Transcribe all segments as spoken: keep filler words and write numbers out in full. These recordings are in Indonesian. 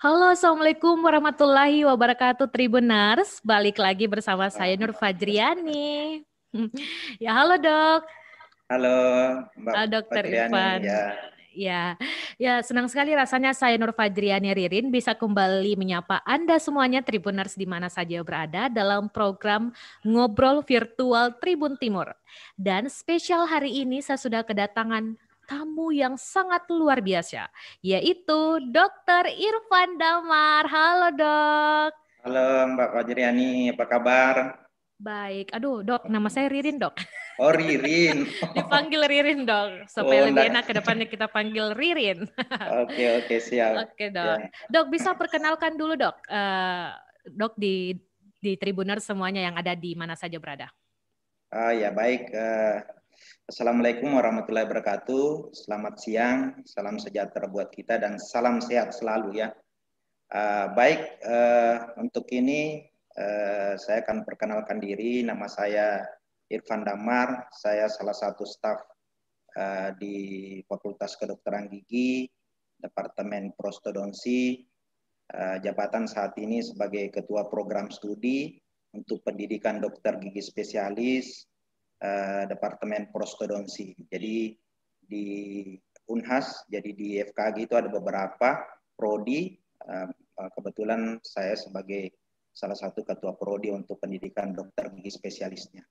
Halo, Assalamualaikum warahmatullahi wabarakatuh Tribuners. Balik lagi bersama saya Nur Fajriani. Ya, halo dok. Halo Mbak Halo dokter Fajriani Irfan. ya. Ya, ya senang sekali rasanya saya Nur Fajriani Ririn bisa kembali menyapa Anda semuanya Tribuners di mana saja berada dalam program Ngobrol Virtual Tribun Timur. Dan spesial hari ini saya sudah kedatangan tamu yang sangat luar biasa, yaitu dokter Irfan Damar. Halo dok. Halo Mbak Fajriani, apa kabar? Baik, aduh dok, nama saya Ririn dok. Oh Ririn. Dipanggil Ririn dong, supaya Oh lebih enggak. enak ke depannya kita panggil Ririn. Oke oke siap. Oke dok. Ya. Dok bisa perkenalkan dulu dok, eh, dok di di Tribuners semuanya yang ada di mana saja berada. Ah ya baik. Eh, Assalamualaikum warahmatullahi wabarakatuh. Selamat siang, salam sejahtera buat kita dan salam sehat selalu ya. Ah, baik eh, untuk ini eh, saya akan perkenalkan diri. Nama saya Irfan Damar. Saya salah satu staf uh, di Fakultas Kedokteran Gigi, Departemen Prostodonsi, uh, jabatan saat ini sebagai Ketua Program Studi untuk Pendidikan Dokter Gigi Spesialis, uh, Departemen Prostodonsi. Jadi di Unhas, jadi di F K G itu ada beberapa prodi, uh, kebetulan saya sebagai salah satu Ketua Prodi untuk Pendidikan Dokter Gigi Spesialisnya.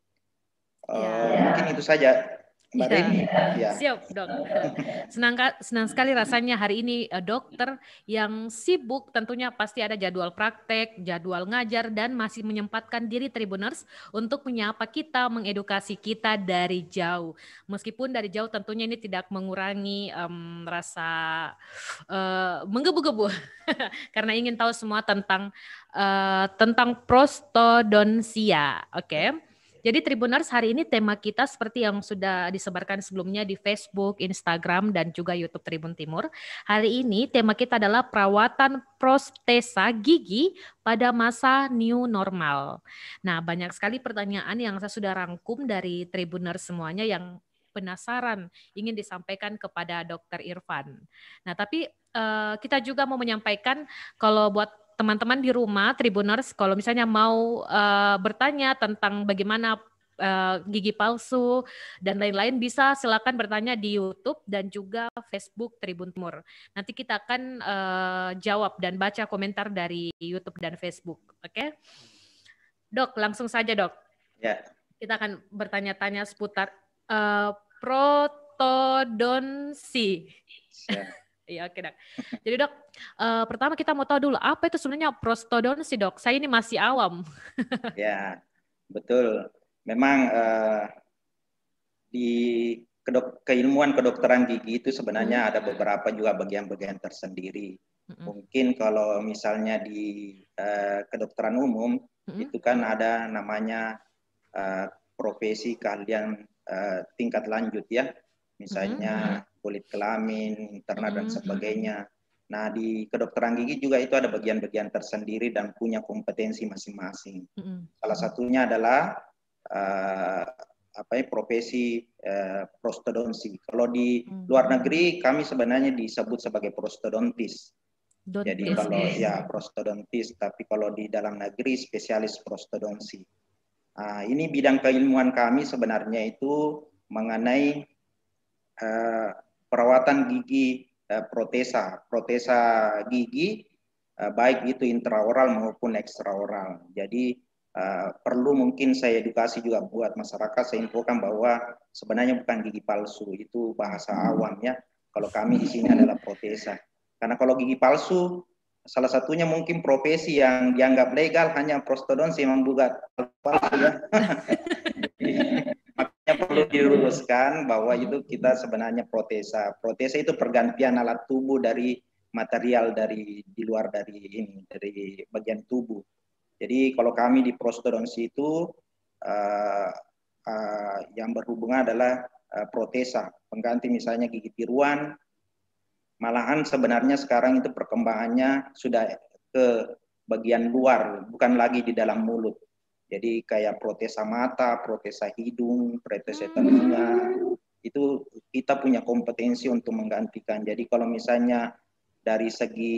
Uh, Ya. Mungkin itu saja. Mbak Ya, Rin, ya. siap dok. Senang senang sekali rasanya hari ini eh, dokter yang sibuk tentunya pasti ada jadwal praktek, jadwal ngajar dan masih menyempatkan diri Tribuners untuk menyapa kita, mengedukasi kita dari jauh. Meskipun dari jauh tentunya ini tidak mengurangi um, rasa uh, menggebu-gebu karena ingin tahu semua tentang uh, tentang prostodonsia. Oke. Okay? Jadi Tribuners hari ini tema kita seperti yang sudah disebarkan sebelumnya di Facebook, Instagram, dan juga YouTube Tribun Timur. Hari ini tema kita adalah perawatan protesa gigi pada masa new normal. Nah banyak sekali pertanyaan yang saya sudah rangkum dari Tribuners semuanya yang penasaran ingin disampaikan kepada dokter Irfan. Nah tapi uh, kita juga mau menyampaikan kalau buat teman-teman di rumah Tribuners kalau misalnya mau uh, bertanya tentang bagaimana uh, gigi palsu dan lain-lain bisa silakan bertanya di YouTube dan juga Facebook Tribun Timur. Nanti kita akan uh, jawab dan baca komentar dari YouTube dan Facebook. Oke? Okay? Dok, langsung saja dok. Ya. Kita akan bertanya-tanya seputar uh, protodonsi. Iya oke dok. Jadi dok, uh, pertama kita mau tahu dulu apa itu sebenarnya prostodonsi dok. Saya ini masih awam. Ya betul. Memang uh, di kedok keilmuan kedokteran gigi itu sebenarnya hmm. ada beberapa juga bagian-bagian tersendiri. Hmm. Mungkin kalau misalnya di uh, kedokteran umum hmm. itu kan ada namanya uh, profesi keahlian uh, tingkat lanjut ya. Misalnya hmm. kulit kelamin, interna hmm. dan sebagainya. Nah, di kedokteran gigi juga itu ada bagian-bagian tersendiri dan punya kompetensi masing-masing. Mm-hmm. Salah satunya adalah uh, apa ya, profesi uh, prostodonsi. Kalau di mm-hmm. luar negeri kami sebenarnya disebut sebagai prostodontis. Dontis. Jadi kalau ya prostodontis, tapi kalau di dalam negeri spesialis prostodonsi. Nah, ini bidang keilmuan kami sebenarnya itu mengenai uh, perawatan gigi protesa, protesa gigi baik itu intraoral maupun ekstraoral. Jadi uh, perlu mungkin saya edukasi juga buat masyarakat, saya infokan bahwa sebenarnya bukan gigi palsu, itu bahasa awam ya. Kalau kami di sini adalah protesa. Karena kalau gigi palsu, salah satunya mungkin profesi yang dianggap legal hanya prostodonsi yang membuat palsu ya. Makanya perlu diluruskan bahwa itu kita sebenarnya protesa. Protesa itu pergantian alat tubuh dari material dari di luar dari ini, dari bagian tubuh. Jadi kalau kami di prostodonsi itu uh, uh, yang berhubungan adalah uh, protesa, pengganti misalnya gigi tiruan. Malahan sebenarnya sekarang itu perkembangannya sudah ke bagian luar, bukan lagi di dalam mulut. Jadi kayak protesa mata, protesa hidung, protesa telinga, itu kita punya kompetensi untuk menggantikan. Jadi kalau misalnya dari segi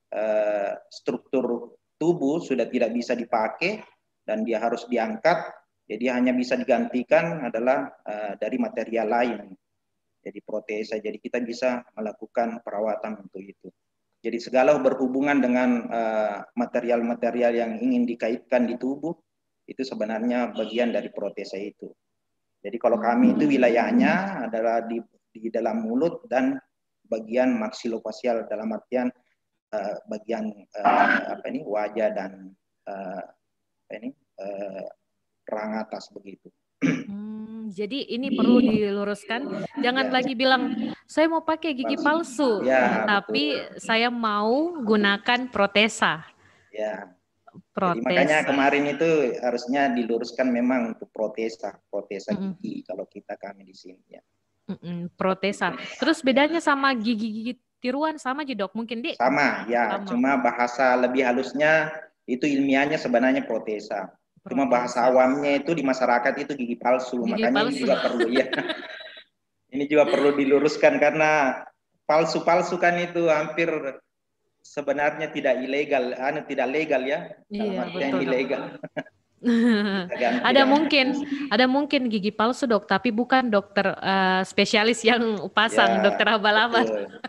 uh, struktur tubuh sudah tidak bisa dipakai dan dia harus diangkat, jadi hanya bisa digantikan adalah uh, dari material lain, jadi protesa. Jadi kita bisa melakukan perawatan untuk itu. Jadi segala berhubungan dengan material-material uh, yang ingin dikaitkan di tubuh itu sebenarnya bagian dari protesa itu. Jadi kalau kami itu wilayahnya adalah di, di dalam mulut dan bagian maksilofacial, dalam artian uh, bagian uh, apa ini wajah dan uh, apa ini uh, rahang atas begitu. Hmm, jadi ini perlu diluruskan, jangan ya. lagi bilang saya mau pakai gigi palsu, ya, tapi betul. Saya mau gunakan protesa. Ya. Protesa. Jadi makanya kemarin itu harusnya diluruskan memang untuk protesa, protesa mm-mm. gigi kalau kita kami di sini ya. Mm-mm, protesa. Terus bedanya sama gigi-gigi tiruan sama aja dok, mungkin deh? Sama ya, sama. Cuma bahasa lebih halusnya itu ilmiahnya sebenarnya protesa. Protesa. Cuma bahasa awamnya itu di masyarakat itu gigi palsu, gigi makanya palsu. Ini juga perlu ya. Ini juga perlu diluruskan karena palsu-palsu kan itu hampir sebenarnya tidak ilegal, anu tidak legal ya. Iya, betul. Ilegal. Ada mungkin, ada mungkin gigi palsu dok, tapi bukan dokter uh, spesialis yang pasang, ya, dokter abal-abal.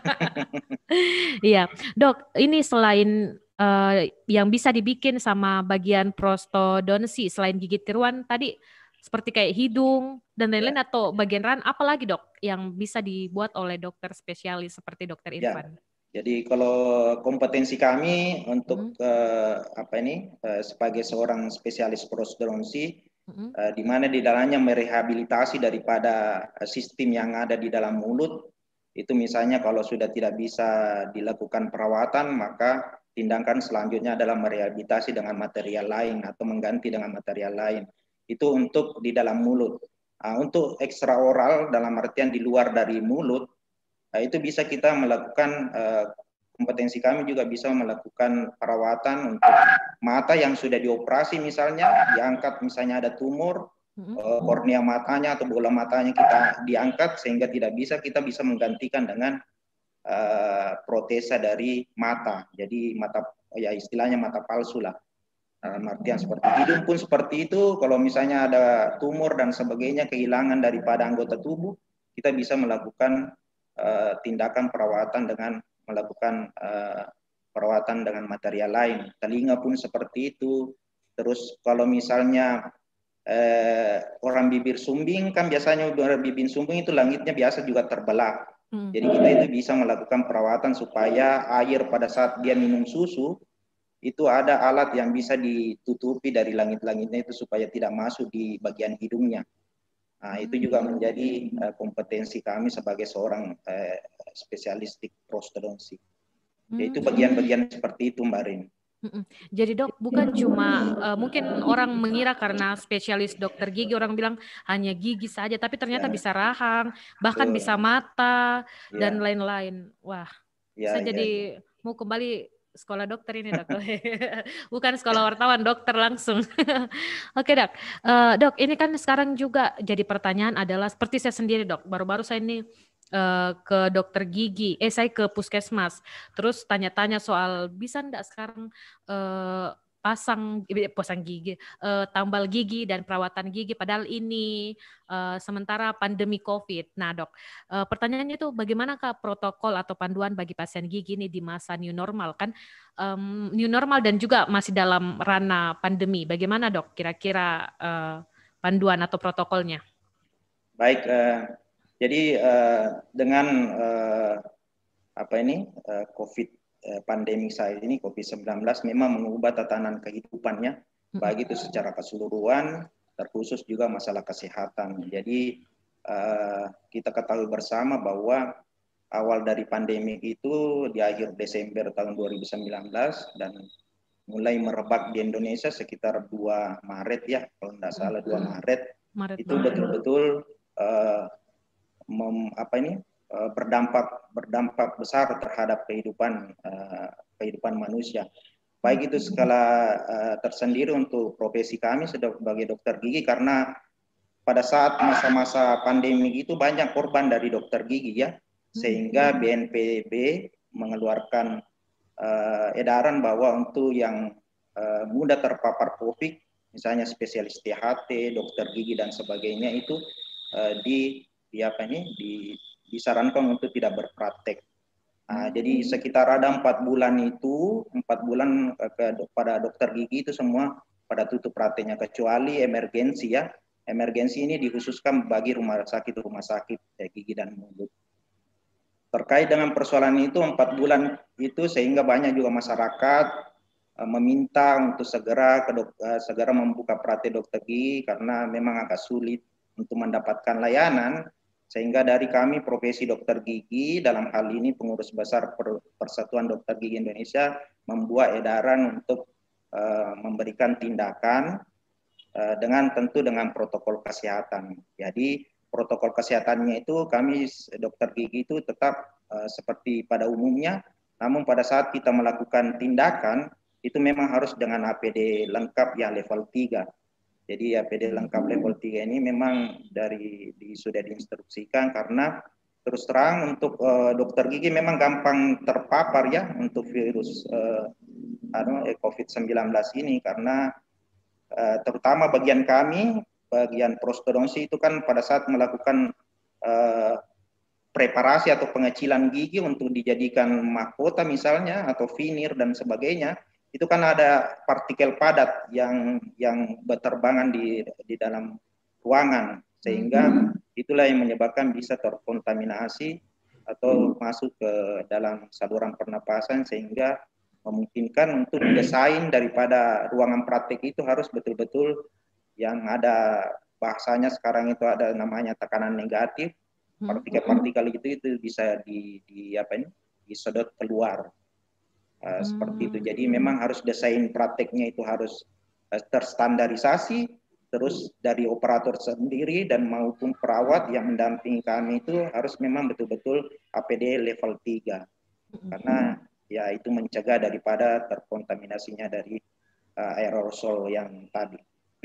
Iya, dok. Ini selain uh, yang bisa dibikin sama bagian prostodonsi, selain gigi tiruan tadi, seperti kayak hidung dan lain-lain, ya. Atau bagian ran, apalagi dok yang bisa dibuat oleh dokter spesialis seperti dokter Irfan? Ya. Jadi kalau kompetensi kami untuk hmm. uh, apa ini uh, sebagai seorang spesialis prostodonsi, hmm. uh, di mana di dalamnya merehabilitasi daripada uh, sistem yang ada di dalam mulut, itu misalnya kalau sudah tidak bisa dilakukan perawatan, maka tindakan selanjutnya adalah merehabilitasi dengan material lain atau mengganti dengan material lain. Itu untuk di dalam mulut. Uh, untuk ekstraoral dalam artian di luar dari mulut, nah, itu bisa kita melakukan uh, kompetensi kami juga bisa melakukan perawatan untuk mata yang sudah dioperasi, misalnya diangkat, misalnya ada tumor mm-hmm. uh, kornea matanya atau bola matanya kita diangkat sehingga tidak bisa, kita bisa menggantikan dengan uh, protesa dari mata. Jadi mata ya istilahnya mata palsu lah. Dalam artian seperti hidung pun seperti itu, kalau misalnya ada tumor dan sebagainya, kehilangan daripada anggota tubuh, kita bisa melakukan Uh, tindakan perawatan dengan melakukan uh, perawatan dengan material lain. Telinga pun seperti itu. Terus kalau misalnya uh, orang bibir sumbing, kan biasanya orang bibir sumbing itu langitnya biasa juga terbelah. Hmm. Jadi kita itu bisa melakukan perawatan supaya air pada saat dia minum susu itu ada alat yang bisa ditutupi dari langit-langitnya itu supaya tidak masuk di bagian hidungnya. Nah, itu juga menjadi uh, kompetensi kami sebagai seorang uh, spesialistik prostodonsi. Hmm. Yaitu bagian-bagian seperti itu, Mbak Rin. Jadi dok, bukan cuma uh, mungkin orang mengira karena spesialis dokter gigi orang bilang hanya gigi saja, tapi ternyata ya. Bisa rahang, bahkan Betul. Bisa mata ya. Dan lain-lain. Wah, ya, saya ya, jadi ya. Mau kembali sekolah dokter ini dok, bukan sekolah wartawan, dokter langsung. Oke dok, uh, dok ini kan sekarang juga jadi pertanyaan adalah seperti saya sendiri dok, baru-baru saya ini uh, ke dokter gigi, eh saya ke puskesmas, terus tanya-tanya soal bisa enggak sekarang uh, pasang pasang gigi, uh, tambal gigi dan perawatan gigi, padahal ini uh, sementara pandemi COVID. Nah dok, uh, pertanyaannya itu bagaimanakah protokol atau panduan bagi pasien gigi ini di masa new normal, kan um, new normal dan juga masih dalam ranah pandemi. Bagaimana dok kira-kira uh, panduan atau protokolnya? Baik, uh, jadi uh, dengan uh, apa ini uh, COVID pandemi saat ini COVID sembilan belas memang mengubah tatanan kehidupannya, baik itu secara keseluruhan, terkhusus juga masalah kesehatan. Jadi uh, kita ketahui bersama bahwa awal dari pandemi itu di akhir Desember tahun dua ribu sembilan belas dan mulai merebak di Indonesia sekitar dua Maret ya, kalau tidak salah dua Maret, Maret itu betul-betul uh, mem, apa ini berdampak berdampak besar terhadap kehidupan uh, kehidupan manusia. Baik itu skala uh, tersendiri untuk profesi kami sebagai dokter gigi, karena pada saat masa-masa pandemi itu banyak korban dari dokter gigi ya, sehingga B N P B mengeluarkan uh, edaran bahwa untuk yang uh, mudah terpapar COVID, misalnya spesialis T H T, dokter gigi dan sebagainya itu uh, di, di apa ini di, disarankan untuk tidak berpraktek. Nah, hmm. Jadi sekitar ada empat bulan itu, empat bulan ke, pada dokter gigi itu semua pada tutup prakteknya kecuali emergensi ya. Emergensi ini dikhususkan bagi rumah sakit rumah sakit ya, gigi dan mulut. Terkait dengan persoalan itu empat bulan itu sehingga banyak juga masyarakat uh, meminta untuk segera ke dok, uh, segera membuka praktek dokter gigi karena memang agak sulit untuk mendapatkan layanan, sehingga dari kami profesi dokter gigi dalam hal ini pengurus besar Persatuan Dokter Gigi Indonesia membuat edaran untuk uh, memberikan tindakan uh, dengan tentu dengan protokol kesehatan. Jadi protokol kesehatannya itu kami dokter gigi itu tetap uh, seperti pada umumnya, namun pada saat kita melakukan tindakan itu memang harus dengan A P D lengkap ya level tiga. Jadi A P D lengkap level tiga ini memang dari di, sudah diinstruksikan karena terus terang untuk uh, dokter gigi memang gampang terpapar ya untuk virus uh, COVID sembilan belas ini karena uh, terutama bagian kami bagian prostodonsi itu kan pada saat melakukan uh, preparasi atau pengecilan gigi untuk dijadikan mahkota misalnya atau veneer dan sebagainya, itu kan ada partikel padat yang yang berterbangan di di dalam ruangan sehingga hmm. itulah yang menyebabkan bisa terkontaminasi atau masuk ke dalam saluran pernapasan sehingga memungkinkan untuk desain daripada ruangan praktek itu harus betul-betul yang ada bahasanya sekarang itu ada namanya tekanan negatif, partikel-partikel itu itu bisa di, di apa ini disedot keluar uh, hmm. seperti itu. Jadi memang harus desain prakteknya itu harus uh, terstandarisasi, terus dari operator sendiri dan maupun perawat yang mendampingi kami itu harus memang betul-betul A P D level tiga karena ya itu mencegah daripada terkontaminasinya dari uh, aerosol yang tadi.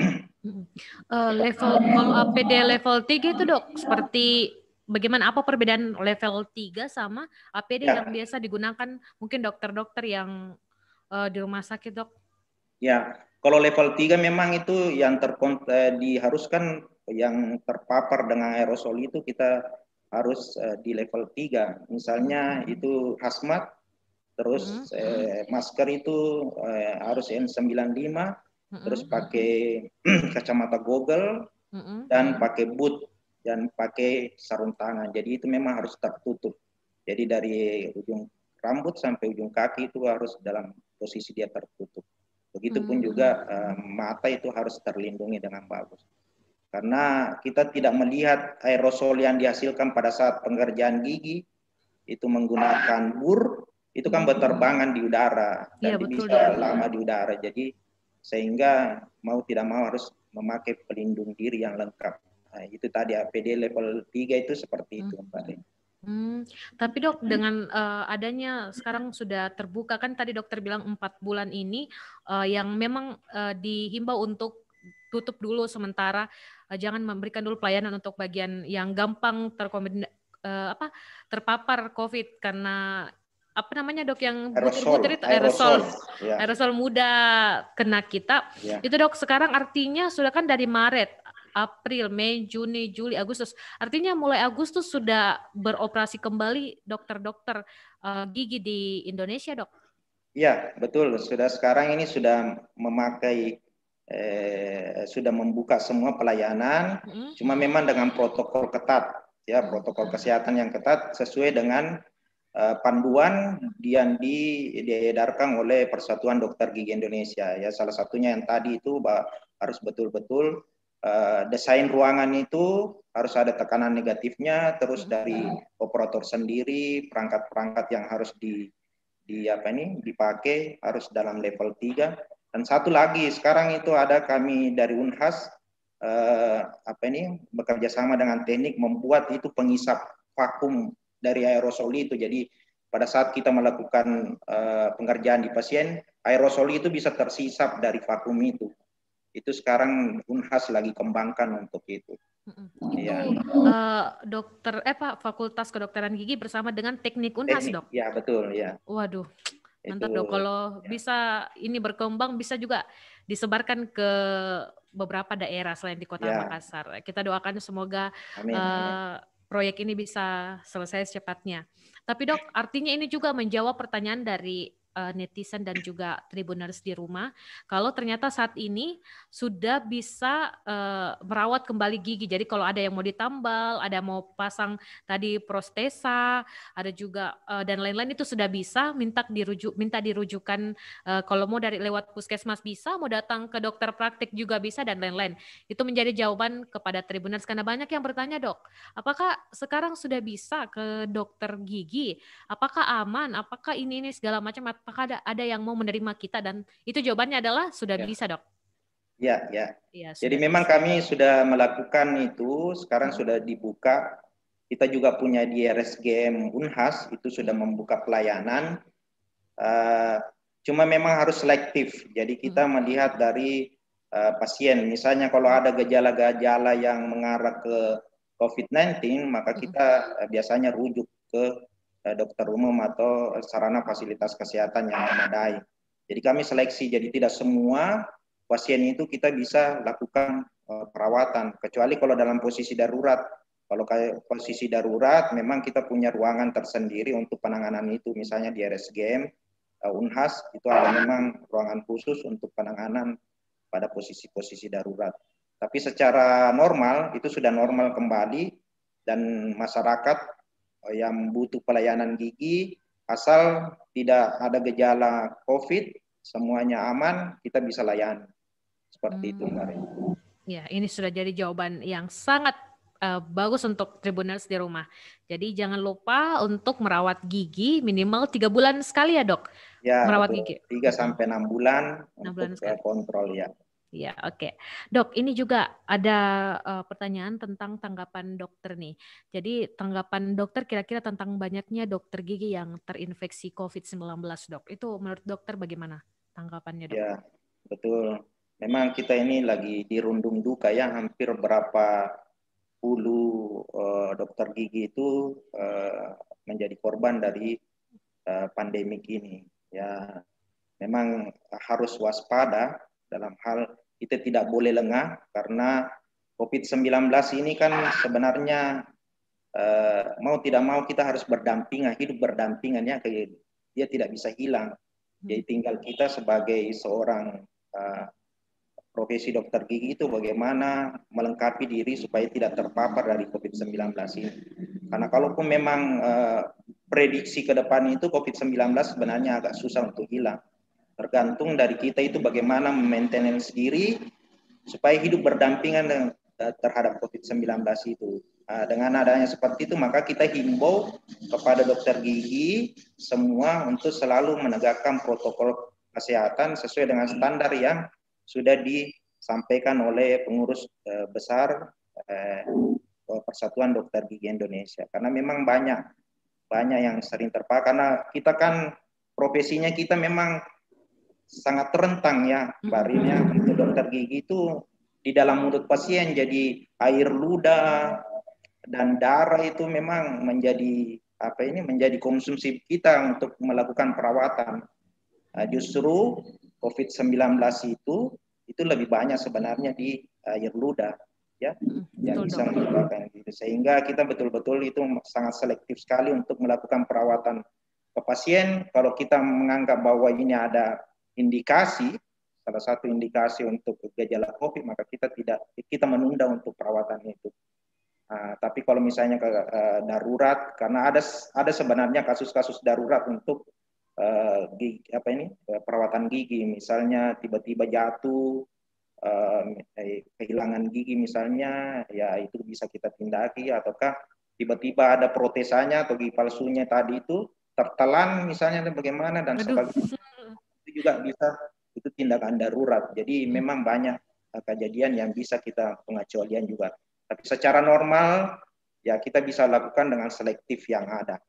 Uh, level kalau A P D level tiga itu dok seperti bagaimana, apa perbedaan level tiga sama A P D ya. Yang biasa digunakan mungkin dokter-dokter yang uh, di rumah sakit dok? Ya, kalau level tiga memang itu yang terkont eh, diharuskan yang terpapar dengan aerosol itu kita harus uh, di level tiga. Misalnya hmm. itu hazmat, terus hmm. eh, masker itu eh, harus N sembilan puluh lima, hmm. terus pakai kacamata goggle hmm. dan pakai boot dan pakai sarung tangan. Jadi itu memang harus tertutup. Jadi dari ujung rambut sampai ujung kaki itu harus dalam posisi dia tertutup. Begitupun hmm. juga uh, mata itu harus terlindungi dengan bagus. Karena kita tidak melihat aerosol yang dihasilkan pada saat pengerjaan gigi itu menggunakan bur, itu kan berterbangan di udara dan ya, betul, bisa betul. lama di udara. Jadi sehingga mau tidak mau harus memakai pelindung diri yang lengkap. Nah, itu tadi A P D level tiga itu seperti itu, Mbak. Hmm, tapi dok dengan uh, adanya sekarang sudah terbuka kan tadi dokter bilang empat bulan ini uh, yang memang uh, dihimbau untuk tutup dulu sementara, uh, jangan memberikan dulu pelayanan untuk bagian yang gampang terkombin uh, apa terpapar COVID karena apa namanya dok yang butir-butir itu aerosol, aerosol, ya. aerosol mudah kena kita. Ya. Itu dok sekarang artinya sudah kan dari Maret, April, Mei, Juni, Juli, Agustus. Artinya mulai Agustus sudah beroperasi kembali dokter-dokter uh, gigi di Indonesia dok? Iya betul. Sudah sekarang ini sudah memakai, eh, sudah membuka semua pelayanan. Hmm. Cuma memang dengan protokol ketat, ya protokol kesehatan yang ketat sesuai dengan Uh, panduan yang di, diedarkan oleh Persatuan Dokter Gigi Indonesia. Ya, salah satunya yang tadi itu bah, harus betul-betul uh, desain ruangan itu harus ada tekanan negatifnya, terus dari operator sendiri perangkat-perangkat yang harus di, di apa ini dipakai harus dalam level tiga. Dan satu lagi sekarang itu ada kami dari Unhas uh, apa ini bekerja sama dengan teknik membuat itu pengisap vakum dari aerosol itu. Jadi pada saat kita melakukan uh, pengerjaan di pasien, aerosol itu bisa tersisap dari vakum itu. Itu sekarang Unhas lagi kembangkan untuk itu. Itu ya. uh, dokter eh Pak Fakultas Kedokteran Gigi bersama dengan teknik Unhas, teknik, dok? Ya betul ya. Waduh, Mantap Itu dok, kalau ya. bisa ini berkembang bisa juga disebarkan ke beberapa daerah selain di Kota Ya, Makassar. Kita doakan semoga amin, amin. uh, proyek ini bisa selesai secepatnya. Tapi dok, artinya ini juga menjawab pertanyaan dari uh, netizen dan juga Tribuners di rumah. Kalau ternyata saat ini sudah bisa uh, merawat kembali gigi. Jadi kalau ada yang mau ditambal, ada mau pasang tadi protesa, ada juga uh, dan lain-lain itu sudah bisa minta dirujuk minta dirujukan uh, kalau mau dari lewat puskesmas bisa, mau datang ke dokter praktik juga bisa dan lain-lain. Itu menjadi jawaban kepada Tribuners karena banyak yang bertanya, Dok, apakah sekarang sudah bisa ke dokter gigi? Apakah aman? Apakah ini ini segala macam? Apakah ada ada yang mau menerima kita? Dan itu jawabannya adalah sudah Ya, bisa, Dok. ya, ya. Iya, Jadi sudah memang bisa. kami sudah melakukan itu, sekarang Mm-mm. sudah dibuka. Kita juga punya di R S G M Unhas, itu sudah Mm-mm. membuka pelayanan. Uh, cuma memang harus selektif. Jadi Mm-mm. kita melihat dari uh, pasien. Misalnya kalau ada gejala-gejala yang mengarah ke covid sembilan belas, maka Mm-mm. kita uh, biasanya rujuk ke uh, dokter umum atau sarana fasilitas kesehatan yang memadai. Jadi kami seleksi, jadi tidak semua pasien itu kita bisa lakukan uh, perawatan, kecuali kalau dalam posisi darurat. Kalau kayak posisi darurat, memang kita punya ruangan tersendiri untuk penanganan itu, misalnya di R S G M, uh, Unhas, itu ada memang ruangan khusus untuk penanganan pada posisi-posisi darurat. Tapi secara normal, itu sudah normal kembali, dan masyarakat uh, yang butuh pelayanan gigi, asal tidak ada gejala COVID, semuanya aman, kita bisa layani. Seperti itu, Mbak Reni. Ya, ini sudah jadi jawaban yang sangat uh, bagus untuk Tribuners di rumah. Jadi jangan lupa untuk merawat gigi minimal tiga bulan sekali ya dok. Ya, Merawat betul. gigi. tiga sampai enam bulan enam bulan untuk uh, sekali. kontrol ya. Ya, oke. Okay. Dok, ini juga ada uh, pertanyaan tentang tanggapan dokter nih. Jadi tanggapan dokter kira-kira tentang banyaknya dokter gigi yang terinfeksi covid sembilan belas, dok. Itu menurut dokter bagaimana tanggapannya, dok? Ya, betul. Memang kita ini lagi dirundung duka ya, hampir berapa puluh uh, dokter gigi itu uh, menjadi korban dari uh, pandemik ini. Ya, memang harus waspada dalam hal kita tidak boleh lengah, karena covid sembilan belas ini kan sebenarnya uh, mau tidak mau kita harus berdampingan, hidup berdampingan ya, dia tidak bisa hilang. Jadi tinggal kita sebagai seorang uh, profesi dokter gigi itu bagaimana melengkapi diri supaya tidak terpapar dari covid sembilan belas ini. Karena kalaupun memang uh, prediksi ke depan itu covid sembilan belas sebenarnya agak susah untuk hilang. Tergantung dari kita itu bagaimana maintenance diri supaya hidup berdampingan dengan, uh, terhadap covid sembilan belas itu. Uh, dengan adanya seperti itu, maka kita himbau kepada dokter gigi semua untuk selalu menegakkan protokol kesehatan sesuai dengan standar yang sudah disampaikan oleh pengurus uh, besar uh, Persatuan Dokter Gigi Indonesia. Karena memang banyak banyak yang sering terpapar, karena kita kan profesinya kita memang sangat terentang ya, Mbak Rin ya. Untuk dokter gigi itu di dalam mulut pasien jadi air ludah dan darah itu memang menjadi apa ini menjadi konsumsi kita untuk melakukan perawatan. Nah, justru covid sembilan belas itu itu lebih banyak sebenarnya di air ludah ya, yang Betul, bisa dok. menyebabkan itu, sehingga kita betul-betul itu sangat selektif sekali untuk melakukan perawatan ke pasien. Kalau kita menganggap bahwa ini ada indikasi, salah satu indikasi untuk gejala COVID, maka kita tidak kita menunda untuk perawatan itu. Nah, tapi kalau misalnya ke uh, darurat, karena ada ada sebenarnya kasus-kasus darurat untuk uh, gigi, apa ini uh, perawatan gigi, misalnya tiba-tiba jatuh, uh, kehilangan gigi misalnya, ya itu bisa kita tindaki, ataukah tiba-tiba ada protesanya atau gigi palsunya tadi itu tertelan misalnya, bagaimana dan Aduh. sebagainya, itu juga bisa, itu tindakan darurat. Jadi memang banyak uh, kejadian yang bisa kita pengecualian juga. Tapi secara normal ya kita bisa lakukan dengan selektif yang ada.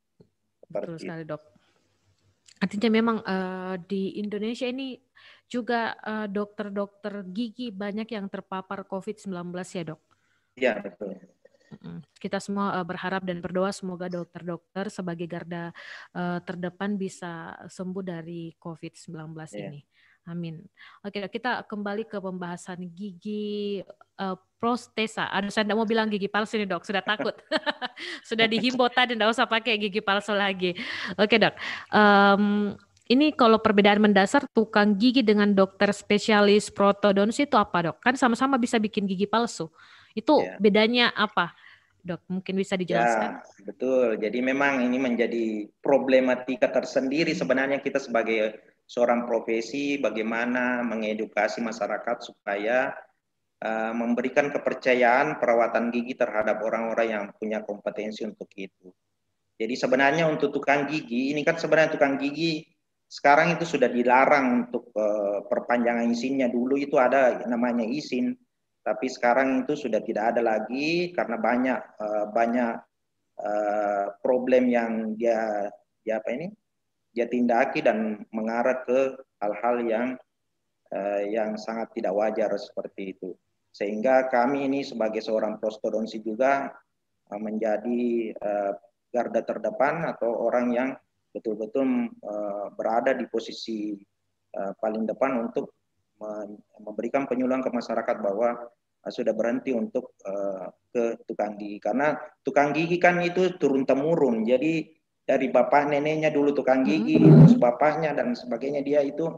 Betul Seperti sekali, itu. dok. Artinya memang uh, di Indonesia ini juga uh, dokter-dokter gigi banyak yang terpapar covid sembilan belas ya, dok? Iya, betul. Kita semua uh, berharap dan berdoa semoga dokter-dokter sebagai garda uh, terdepan bisa sembuh dari covid sembilan belas yeah. ini. Amin. Oke, kita kembali ke pembahasan gigi uh, protesa. Aduh, saya tidak mau bilang gigi palsu nih dok, sudah takut. Sudah dihimbau tadi, tidak usah pakai gigi palsu lagi. Oke dok, um, ini kalau perbedaan mendasar tukang gigi dengan dokter spesialis protodonsi itu apa dok? Kan sama-sama bisa bikin gigi palsu. Itu yeah. bedanya apa dok? Mungkin bisa dijelaskan? Ya, betul. Jadi memang ini menjadi problematika tersendiri sebenarnya kita sebagai seorang profesi bagaimana mengedukasi masyarakat supaya uh, memberikan kepercayaan perawatan gigi terhadap orang-orang yang punya kompetensi untuk itu. Jadi sebenarnya untuk tukang gigi, ini kan sebenarnya tukang gigi sekarang itu sudah dilarang untuk uh, perpanjangan izinnya. Dulu itu ada namanya izin, tapi sekarang itu sudah tidak ada lagi karena banyak uh, banyak uh, problem yang dia dia apa ini dia tindaki dan mengarah ke hal-hal yang uh, yang sangat tidak wajar seperti itu. Sehingga kami ini sebagai seorang prostodonsi juga uh, menjadi uh, garda terdepan atau orang yang betul-betul uh, berada di posisi uh, paling depan untuk memberikan penyuluhan ke masyarakat bahwa uh, sudah berhenti untuk uh, ke tukang gigi. Karena tukang gigi kan itu turun-temurun. Jadi dari bapak neneknya dulu tukang gigi, mm-hmm. terus bapaknya dan sebagainya dia itu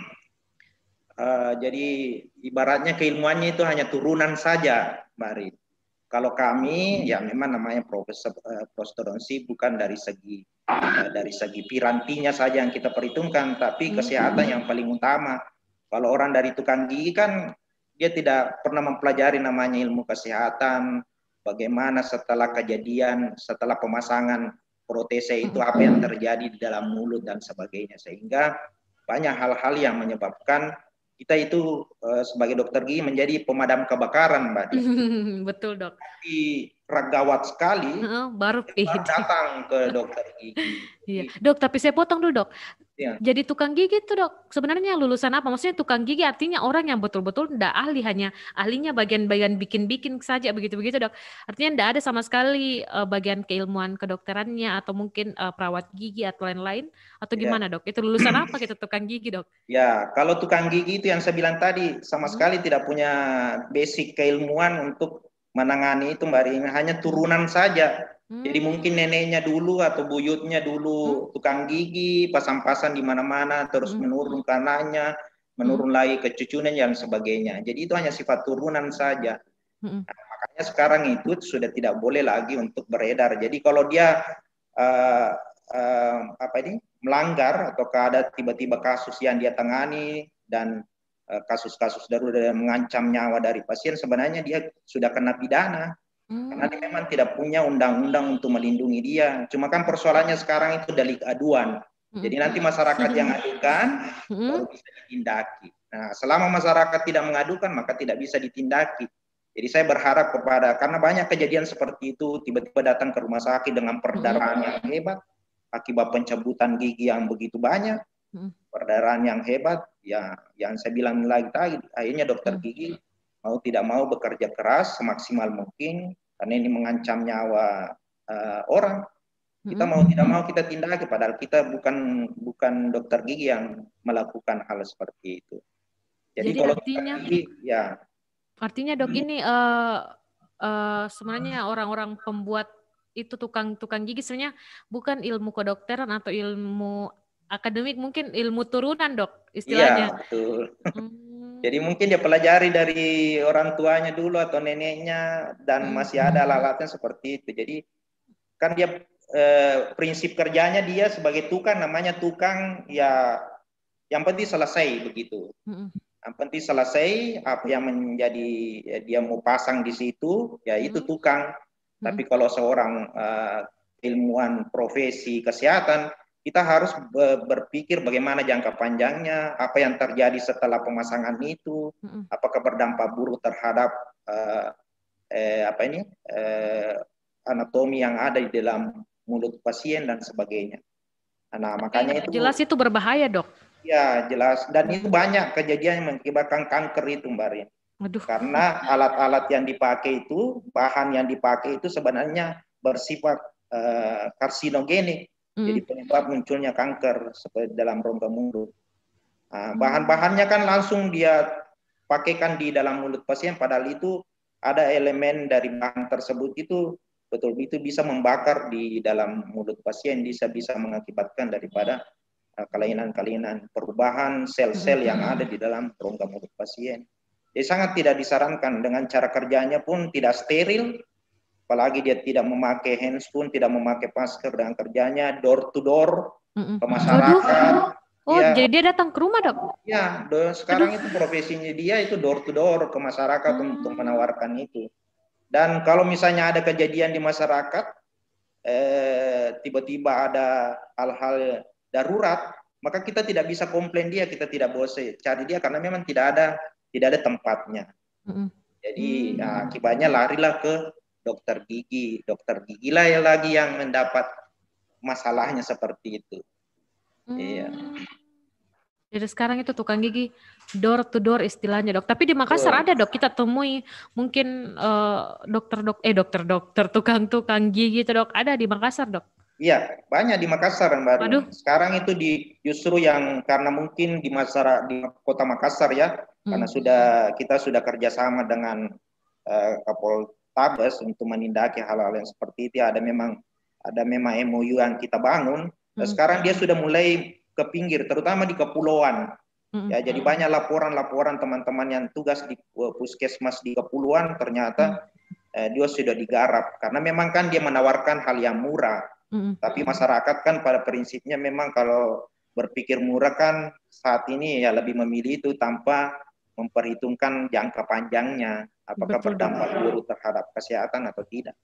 uh, jadi ibaratnya keilmuannya itu hanya turunan saja, Mbak Rin. Kalau kami ya memang namanya profesor uh, prostodonsi bukan dari segi uh, dari segi pirantinya saja yang kita perhitungkan, tapi kesehatan yang paling utama. Kalau orang dari tukang gigi kan dia tidak pernah mempelajari namanya ilmu kesehatan, bagaimana setelah kejadian, setelah pemasangan protesa itu apa yang terjadi di dalam mulut dan sebagainya. Sehingga banyak hal-hal yang menyebabkan kita itu uh, sebagai dokter gigi menjadi pemadam kebakaran, Mbak Dia. Betul dok. Tapi gawat sekali uh, baru, baru datang ke dokter gigi. Iya. Dok, tapi saya potong dulu dok. Ya. Jadi tukang gigi itu dok, sebenarnya lulusan apa? Maksudnya tukang gigi artinya orang yang betul-betul tidak ahli, hanya ahlinya bagian-bagian bikin-bikin saja begitu-begitu dok. Artinya tidak ada sama sekali uh, bagian keilmuan kedokterannya atau mungkin uh, perawat gigi atau lain-lain atau gimana ya. Dok? Itu lulusan apa gitu tukang gigi dok? Ya, kalau tukang gigi itu yang saya bilang tadi sama hmm. sekali tidak punya basic keilmuan untuk menangani itu Mbak Rina, hanya turunan saja. Hmm. Jadi mungkin neneknya dulu atau buyutnya dulu hmm. tukang gigi, pasang-pasang di mana-mana, terus hmm. menurun ke anaknya, menurun hmm. lagi ke cucunya dan sebagainya. Jadi itu hanya sifat turunan saja. Hmm. Nah, makanya sekarang itu sudah tidak boleh lagi untuk beredar. Jadi kalau dia uh, uh, apa ini melanggar atau ada tiba-tiba kasus yang dia tangani dan uh, kasus-kasus darurat yang mengancam nyawa dari pasien, sebenarnya dia sudah kena pidana. Hmm. Karena dia memang tidak punya undang-undang untuk melindungi dia. Cuma kan persoalannya sekarang itu delik aduan. Hmm. Jadi nanti masyarakat yang adukan hmm. baru bisa ditindaki. Nah, selama masyarakat tidak mengadukan maka tidak bisa ditindaki. Jadi saya berharap kepada, karena banyak kejadian seperti itu, tiba-tiba datang ke rumah sakit dengan perdarahan hmm. yang hebat, akibat pencabutan gigi yang begitu banyak, hmm. perdarahan yang hebat, ya yang saya bilang lagi tadi, akhirnya dokter gigi mau tidak mau bekerja keras semaksimal mungkin karena ini mengancam nyawa uh, orang. Kita mau tidak mau kita tindaki, padahal kita bukan bukan dokter gigi yang melakukan hal seperti itu. Jadi, Jadi kalau artinya, gigi, ya. Artinya dok ini uh, uh, sebenarnya orang-orang pembuat itu tukang-tukang gigi sebenarnya bukan ilmu kedokteran atau ilmu akademik, mungkin ilmu turunan dok istilahnya. Iya betul. Hmm. Jadi mungkin dia pelajari dari orang tuanya dulu atau neneknya dan hmm. masih ada alatnya seperti itu. Jadi kan dia eh, prinsip kerjanya dia sebagai tukang, namanya tukang ya yang penting selesai begitu. Hmm. Yang penting selesai apa yang menjadi ya, dia mau pasang di situ ya itu hmm. tukang. Hmm. Tapi kalau seorang uh, ilmuwan profesi kesehatan, kita harus berpikir bagaimana jangka panjangnya, apa yang terjadi setelah pemasangan itu, mm-hmm. apakah berdampak buruk terhadap uh, eh, apa ini uh, anatomi yang ada di dalam mulut pasien dan sebagainya. Nah, makanya itu jelas itu berbahaya dok. Ya jelas, dan itu banyak kejadian yang mengakibatkan kanker itu Mbak Rin. Aduh. Karena alat-alat yang dipakai itu, bahan yang dipakai itu sebenarnya bersifat uh, karsinogenik. Mm. Jadi penyebab munculnya kanker seperti dalam rongga mulut. Nah, mm. bahan-bahannya kan langsung dia pakaikan di dalam mulut pasien, padahal itu ada elemen dari bahan tersebut itu betul itu bisa membakar di dalam mulut pasien, bisa bisa mengakibatkan daripada uh, kelainan-kelainan perubahan sel-sel yang ada di dalam rongga mulut pasien. Jadi sangat tidak disarankan, dengan cara kerjanya pun tidak steril, apalagi dia tidak memakai handscoon, tidak memakai masker, dengan kerjanya door to door ke masyarakat. Oh, ya. Jadi dia datang ke rumah, Dok? Ya, do, sekarang Aduh. Itu profesinya dia itu door to door ke masyarakat hmm. untuk menawarkan itu. Dan kalau misalnya ada kejadian di masyarakat, eh, tiba-tiba ada hal-hal darurat, maka kita tidak bisa komplain dia, kita tidak boleh cari dia karena memang tidak ada tidak ada tempatnya. Mm-hmm. Jadi mm-hmm. ya, akibatnya larilah ke dokter gigi. Dokter gigi lah yang lagi yang mendapat masalahnya seperti itu. Mm. Iya. Jadi sekarang itu tukang gigi door to door istilahnya, Dok. Tapi di Makassar oh. ada, Dok. Kita temui mungkin uh, dokter dok eh dokter dokter tukang-tukang gigi itu, Dok. Ada di Makassar, Dok. Iya, banyak di Makassar, Mbak. Aduh. Sekarang itu di justru yang karena mungkin di masyarakat di Kota Makassar ya, hmm. karena sudah kita sudah kerjasama dengan uh, Kapoltabes untuk menindaki hal-hal yang seperti itu. Ada memang ada memang M O U yang kita bangun. Hmm. Dan sekarang dia sudah mulai ke pinggir, terutama di kepulauan. Hmm. Ya, jadi banyak laporan-laporan teman-teman yang tugas di uh, puskesmas di kepulauan ternyata hmm. uh, dia sudah digarap karena memang kan dia menawarkan hal yang murah. Mm-hmm. Tapi masyarakat kan pada prinsipnya memang kalau berpikir murah kan saat ini ya lebih memilih itu tanpa memperhitungkan jangka panjangnya, apakah Betul, berdampak buruk terhadap kesehatan atau tidak.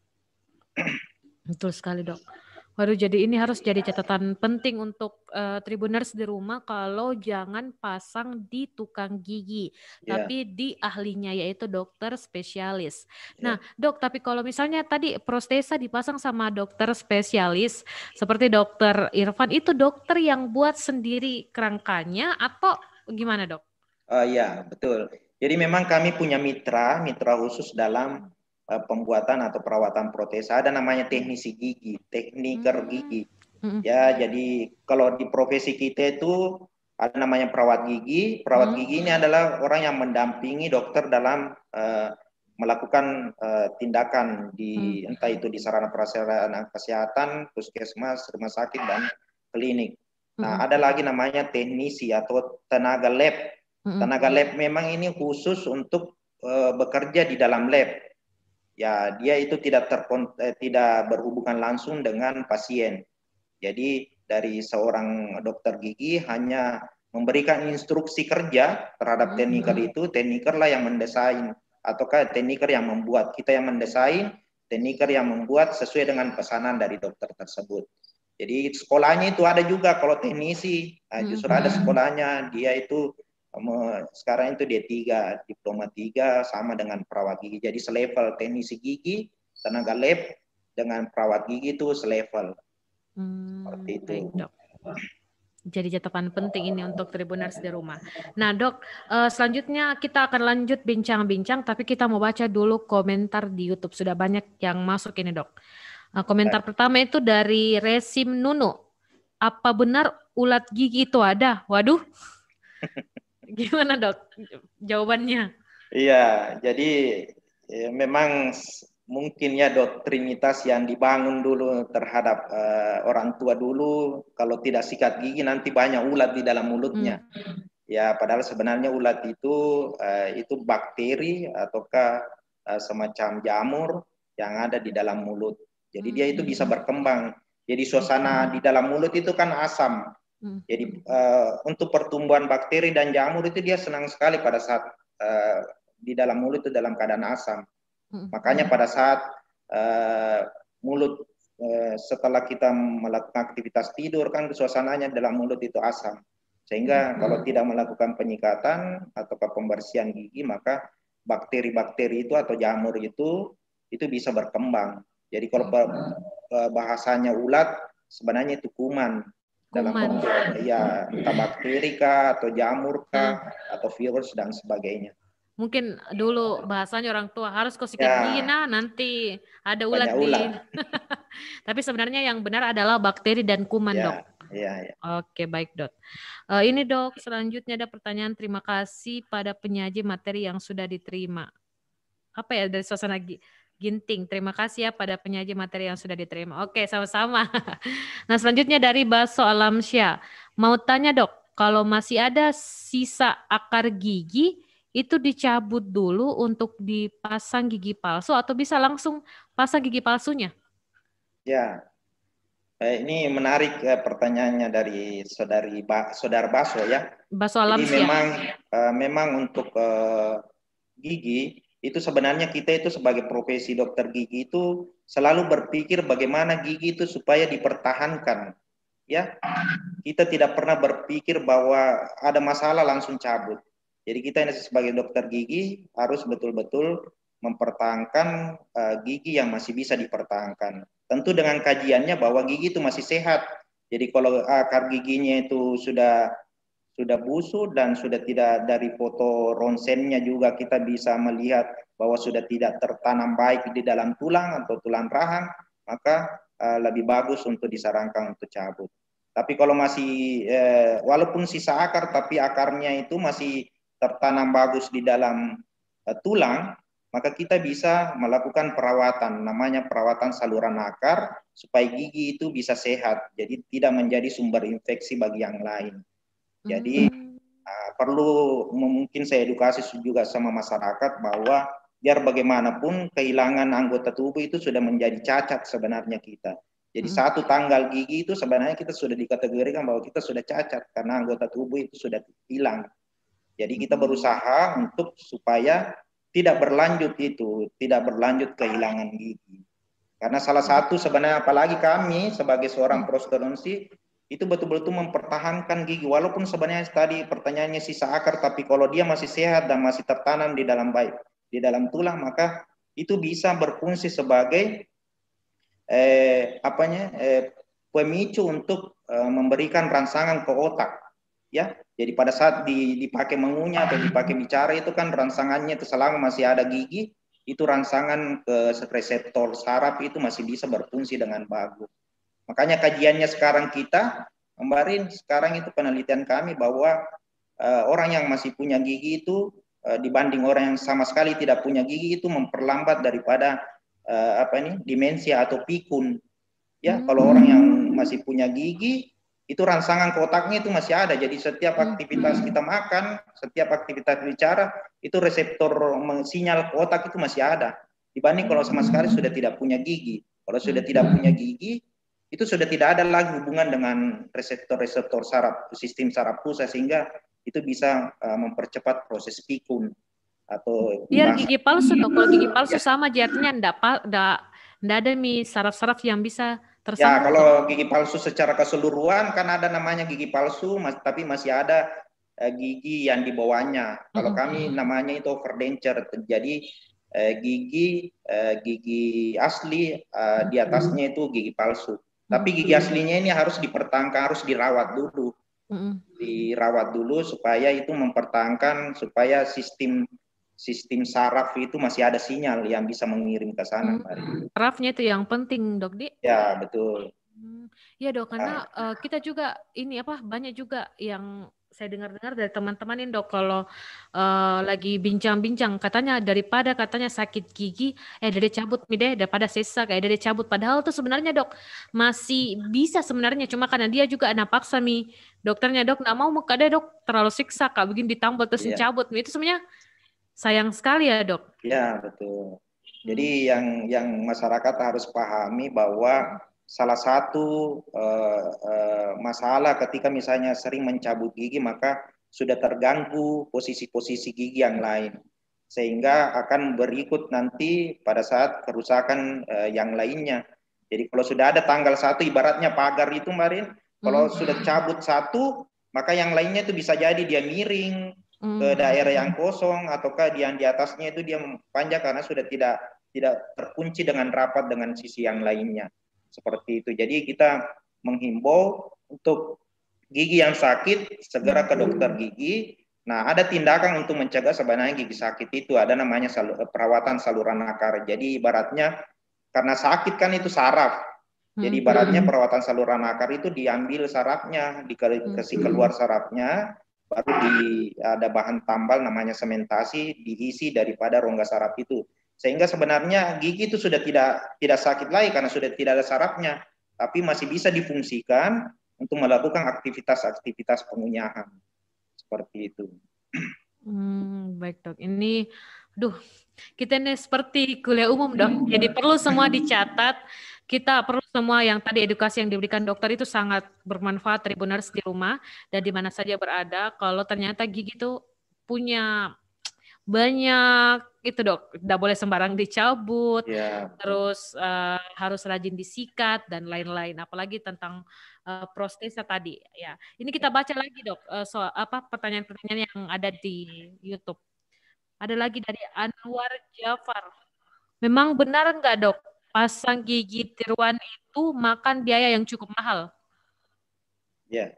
Betul sekali, Dok. Waduh, jadi ini harus jadi catatan penting untuk uh, Tribuners di rumah kalau jangan pasang di tukang gigi, yeah. tapi di ahlinya yaitu dokter spesialis. Yeah. Nah, Dok, tapi kalau misalnya tadi protesa dipasang sama dokter spesialis seperti dokter Irfan, itu dokter yang buat sendiri kerangkanya atau gimana, Dok? Oh iya, betul. Jadi memang kami punya mitra, mitra khusus dalam pembuatan atau perawatan protesa, ada namanya teknisi gigi, tekniker gigi. Mm-hmm. Ya, jadi kalau di profesi kita itu ada namanya perawat gigi. Perawat mm-hmm. gigi ini adalah orang yang mendampingi dokter dalam uh, melakukan uh, tindakan di mm-hmm. entah itu di sarana prasarana kesehatan, puskesmas, rumah sakit dan klinik. Nah, mm-hmm. ada lagi namanya teknisi atau tenaga lab. Mm-hmm. Tenaga lab memang ini khusus untuk uh, bekerja di dalam lab. Ya, dia itu tidak terkont- eh, tidak berhubungan langsung dengan pasien. Jadi dari seorang dokter gigi hanya memberikan instruksi kerja terhadap tekniker itu, tekniker lah yang mendesain ataukah tekniker yang membuat, kita yang mendesain, tekniker yang membuat sesuai dengan pesanan dari dokter tersebut. Jadi sekolahnya itu ada juga kalau teknisi, nah, justru ada sekolahnya, dia itu sekarang itu D tiga, diploma tiga sama dengan perawat gigi. Jadi selevel teknisi gigi, tenaga lab dengan perawat gigi itu selevel. Hmm, Seperti itu. Baik, Dok. Jadi catatan penting ini untuk Tribuners di rumah. Nah, Dok, uh, selanjutnya kita akan lanjut bincang-bincang, tapi kita mau baca dulu komentar di YouTube. Sudah banyak yang masuk ini, Dok. Uh, komentar Baik. pertama itu dari Resim Nunu. Apa benar ulat gigi itu ada? Waduh. Gimana, Dok, jawabannya? Iya, jadi ya, memang mungkin ya doktrinitas yang dibangun dulu terhadap uh, orang tua dulu, kalau tidak sikat gigi nanti banyak ulat di dalam mulutnya. Hmm. Ya, padahal sebenarnya ulat itu uh, itu bakteri ataukah uh, semacam jamur yang ada di dalam mulut. Jadi hmm. dia itu bisa berkembang. Jadi suasana di dalam mulut itu kan asam. Jadi uh, untuk pertumbuhan bakteri dan jamur itu dia senang sekali pada saat uh, di dalam mulut itu dalam keadaan asam. Hmm. Makanya pada saat uh, mulut uh, setelah kita melakukan aktivitas tidur kan suasananya dalam mulut itu asam. Sehingga hmm. kalau tidak melakukan penyikatan atau pembersihan gigi maka bakteri-bakteri itu atau jamur itu itu bisa berkembang. Jadi kalau hmm. bahasanya ulat sebenarnya itu kuman. Dalam bentuk ya entah bakteri kah atau jamur kah hmm. atau virus dan sebagainya. mungkin dulu bahasanya orang tua harus kau sikat Ya, gigi, nah nanti ada ulat banyak di. ulat. Tapi sebenarnya yang benar adalah bakteri dan kuman, Dok. Ya, ya, ya. Oke, baik, Dok. Eh, ini, Dok, selanjutnya ada pertanyaan. Terima kasih pada penyaji materi yang sudah diterima. Apa ya, dari suasana gi- Ginting. Terima kasih ya pada penyaji materi yang sudah diterima. Oke, sama-sama. Nah, selanjutnya dari Baso Alamsyah. Mau tanya, Dok, kalau masih ada sisa akar gigi, itu dicabut dulu untuk dipasang gigi palsu atau bisa langsung pasang gigi palsunya? Ya, eh, ini menarik eh, pertanyaannya dari saudari ba saudara Baso ya. Baso Jadi Alamsyah. memang eh, memang untuk eh, gigi itu sebenarnya kita itu sebagai profesi dokter gigi itu selalu berpikir bagaimana gigi itu supaya dipertahankan. Ya, kita tidak pernah berpikir bahwa ada masalah langsung cabut. Jadi kita ini sebagai dokter gigi harus betul-betul mempertahankan uh, gigi yang masih bisa dipertahankan. Tentu dengan kajiannya bahwa gigi itu masih sehat. Jadi kalau akar giginya itu sudah sudah busuk dan sudah tidak, dari foto ronsennya juga kita bisa melihat bahwa sudah tidak tertanam baik di dalam tulang atau tulang rahang, maka uh, lebih bagus untuk disarankan untuk cabut. Tapi kalau masih eh, walaupun sisa akar tapi akarnya itu masih tertanam bagus di dalam eh, tulang, maka kita bisa melakukan perawatan, namanya perawatan saluran akar supaya gigi itu bisa sehat, jadi tidak menjadi sumber infeksi bagi yang lain. Jadi Hmm. uh, perlu mungkin saya edukasi juga sama masyarakat bahwa biar bagaimanapun kehilangan anggota tubuh itu sudah menjadi cacat sebenarnya kita. Jadi Hmm. satu tanggal gigi itu sebenarnya kita sudah dikategorikan bahwa kita sudah cacat karena anggota tubuh itu sudah hilang. Jadi kita berusaha untuk supaya tidak berlanjut itu, tidak berlanjut kehilangan gigi. Karena salah satu sebenarnya apalagi kami sebagai seorang prostodonti itu betul-betul mempertahankan gigi. Walaupun sebenarnya tadi pertanyaannya sisa akar, tapi kalau dia masih sehat dan masih tertanam di dalam baik, di dalam tulang, maka itu bisa berfungsi sebagai eh, apanya eh, pemicu untuk eh, memberikan rangsangan ke otak, ya. Jadi pada saat dipakai mengunyah atau dipakai bicara itu kan rangsangannya itu selama masih ada gigi, itu rangsangan ke reseptor saraf itu masih bisa berfungsi dengan bagus. Makanya kajiannya sekarang kita, kemarin sekarang itu penelitian kami bahwa uh, orang yang masih punya gigi itu uh, dibanding orang yang sama sekali tidak punya gigi itu memperlambat daripada uh, apa ini demensia atau pikun. Ya, hmm. Kalau orang yang masih punya gigi itu rangsangan ke otaknya itu masih ada. Jadi setiap aktivitas kita makan, setiap aktivitas bicara itu reseptor sinyal ke otak itu masih ada. Dibanding kalau sama sekali sudah tidak punya gigi. Kalau sudah tidak punya gigi itu sudah tidak ada lagi hubungan dengan reseptor-reseptor saraf, sistem saraf pusat, sehingga itu bisa uh, mempercepat proses pikun atau biar gigi palsu, Dok. Kalau gigi palsu ya. sama artinya enggak enggak enggak ada mi saraf-saraf yang bisa tersambung. Ya, kalau gigi palsu secara keseluruhan kan ada namanya gigi palsu, mas, tapi masih ada uh, gigi yang di bawahnya. Kalau mm-hmm. kami namanya itu overdenture. Jadi uh, gigi uh, gigi asli uh, di atasnya itu gigi palsu. Tapi gigi aslinya ini harus dipertahankan, harus dirawat dulu. Mm-hmm. Dirawat dulu supaya itu mempertahankan, supaya sistem sistem saraf itu masih ada sinyal yang bisa mengirim ke sana. Mm-hmm. Sarafnya itu yang penting, Dok Di. Ya, betul. Hmm, ya Dok, karena uh, kita juga ini apa banyak juga yang saya dengar-dengar dari teman-teman ini, Dok, kalau uh, lagi bincang-bincang katanya daripada katanya sakit gigi eh dari cabut mi deh daripada sesak kayak dari cabut, padahal tuh sebenarnya, Dok, masih bisa sebenarnya, cuma karena dia juga anak paksa mi dokternya, Dok, nggak mau muka deh, Dok, terlalu siksa kak begini ditambal terus yeah. dicabut mi, itu sebenarnya sayang sekali ya, Dok. Ya, betul. Jadi hmm. yang yang masyarakat harus pahami bahwa salah satu uh, uh, masalah ketika misalnya sering mencabut gigi, maka sudah terganggu posisi-posisi gigi yang lain, sehingga akan berikut nanti pada saat kerusakan uh, yang lainnya. Jadi kalau sudah ada tanggal satu, ibaratnya pagar itu, Marin, kalau hmm. sudah cabut satu, maka yang lainnya itu bisa jadi dia miring hmm. ke daerah yang kosong, ataukah yang di atasnya itu dia panjang karena sudah tidak tidak terkunci dengan rapat dengan sisi yang lainnya. Seperti itu. Jadi kita menghimbau untuk gigi yang sakit segera ke dokter gigi Nah, ada tindakan untuk mencegah sebenarnya gigi sakit itu, ada namanya salu, perawatan saluran akar. Jadi ibaratnya karena sakit kan itu saraf. Jadi ibaratnya perawatan saluran akar itu diambil sarafnya, dikasih keluar sarafnya, baru di ada bahan tambal namanya sementasi diisi daripada rongga saraf itu. Sehingga sebenarnya gigi itu sudah tidak tidak sakit lagi karena sudah tidak ada sarafnya, tapi masih bisa difungsikan untuk melakukan aktivitas-aktivitas pengunyahan. Seperti itu. Hmm, baik dok. Ini, duh, kita ini seperti kuliah umum dok. Jadi perlu semua dicatat. Kita perlu semua yang tadi edukasi yang diberikan dokter itu sangat bermanfaat Tribuners di rumah dan di mana saja berada. Kalau ternyata gigi itu punya banyak itu dok, tidak boleh sembarang dicabut, Ya. terus uh, harus rajin disikat dan lain-lain. Apalagi tentang uh, prostesa tadi. Ya, ini kita baca lagi dok uh, soal apa pertanyaan-pertanyaan yang ada di YouTube. Ada lagi dari Anwar Jafar. Memang benar nggak dok, pasang gigi tiruan itu makan biaya yang cukup mahal? Ya,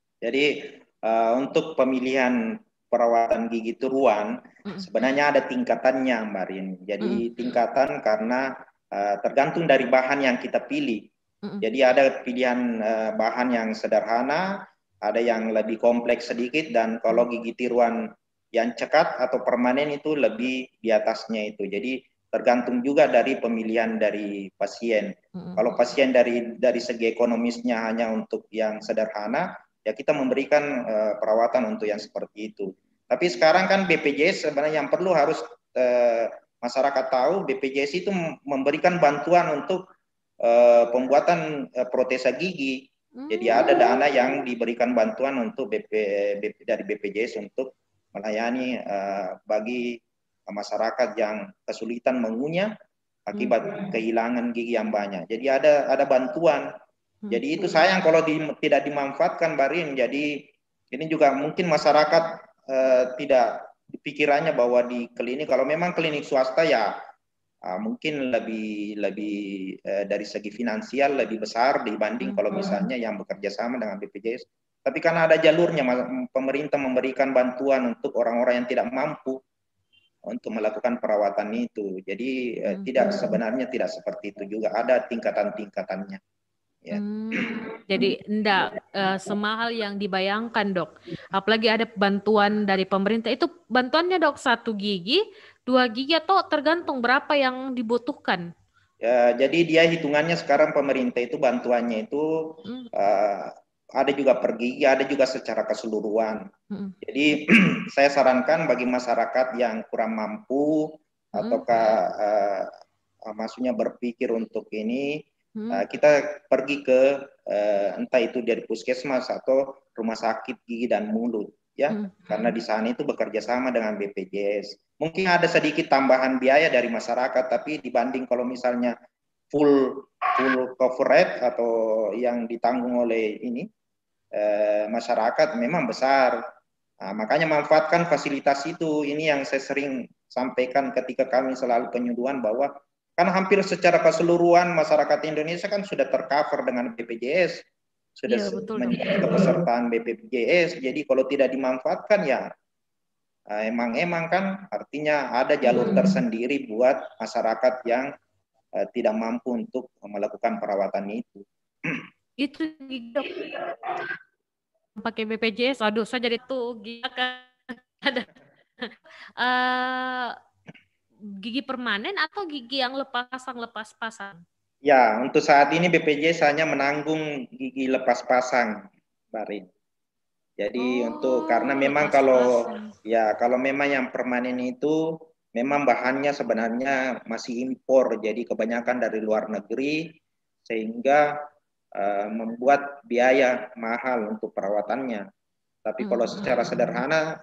jadi uh, untuk pemilihan perawatan gigi tiruan mm. sebenarnya ada tingkatannya, Mbak Rin. Jadi mm. tingkatan karena uh, tergantung dari bahan yang kita pilih. Mm. Jadi ada pilihan uh, bahan yang sederhana, ada yang lebih kompleks sedikit, dan kalau gigi tiruan yang cekat atau permanen itu lebih di atasnya itu. Jadi tergantung juga dari pemilihan dari pasien. Mm-hmm. Kalau pasien dari dari segi ekonomisnya hanya untuk yang sederhana, ya kita memberikan uh, perawatan untuk yang seperti itu. Tapi sekarang kan B P J S sebenarnya yang perlu harus uh, masyarakat tahu, B P J S itu memberikan bantuan untuk uh, pembuatan uh, protesa gigi. Mm-hmm. Jadi ada dana yang diberikan bantuan untuk B P, B P, dari B P J S untuk melayani uh, bagi masyarakat yang kesulitan mengunyah akibat hmm. kehilangan gigi yang banyak. Jadi ada ada bantuan. Hmm. Jadi itu sayang kalau di, tidak dimanfaatkan, Barin. Jadi ini juga mungkin masyarakat uh, tidak pikirannya bahwa di klinik, kalau memang klinik swasta ya uh, mungkin lebih lebih uh, dari segi finansial lebih besar dibanding hmm. kalau misalnya yang bekerja sama dengan B P J S. Tapi karena ada jalurnya, pemerintah memberikan bantuan untuk orang-orang yang tidak mampu untuk melakukan perawatan itu. Jadi hmm. eh, tidak sebenarnya tidak seperti itu juga, ada tingkatan-tingkatannya. Ya. Hmm, jadi enggak uh, semahal yang dibayangkan dok. Apalagi ada bantuan dari pemerintah. Itu bantuannya dok satu gigi, dua gigi atau tergantung berapa yang dibutuhkan. Ya, jadi dia hitungannya sekarang pemerintah itu bantuannya itu hmm. uh, ada juga per gigi, ada juga secara keseluruhan. Hmm. Jadi saya sarankan bagi masyarakat yang kurang mampu hmm. ataukah uh, maksudnya berpikir untuk ini, hmm. uh, kita pergi ke uh, entah itu dari puskesmas atau rumah sakit gigi dan mulut, ya, hmm. karena di sana itu bekerja sama dengan B P J S. Mungkin ada sedikit tambahan biaya dari masyarakat, tapi dibanding kalau misalnya full full coverage atau yang ditanggung oleh ini eh, masyarakat memang besar. Nah, makanya manfaatkan fasilitas itu. Ini yang saya sering sampaikan ketika kami selalu penyuluhan bahwa kan hampir secara keseluruhan masyarakat Indonesia kan sudah tercover dengan B P J S, sudah ya, menjadi kepesertaan B P J S. Jadi kalau tidak dimanfaatkan ya emang emang kan artinya ada jalur tersendiri buat masyarakat yang uh, tidak mampu untuk melakukan perawatan itu. Itu dok. Pakai B P J S, aduh saya jadi tuh gila kan. Ada uh, gigi permanen atau gigi yang lepas pasang lepas pasang? Ya, untuk saat ini B P J S hanya menanggung gigi lepas pasang, Barin. Jadi oh, untuk karena memang kalau pasang. ya kalau memang yang permanen itu memang bahannya sebenarnya masih impor, jadi kebanyakan dari luar negeri sehingga uh, membuat biaya mahal untuk perawatannya. Tapi kalau hmm. secara sederhana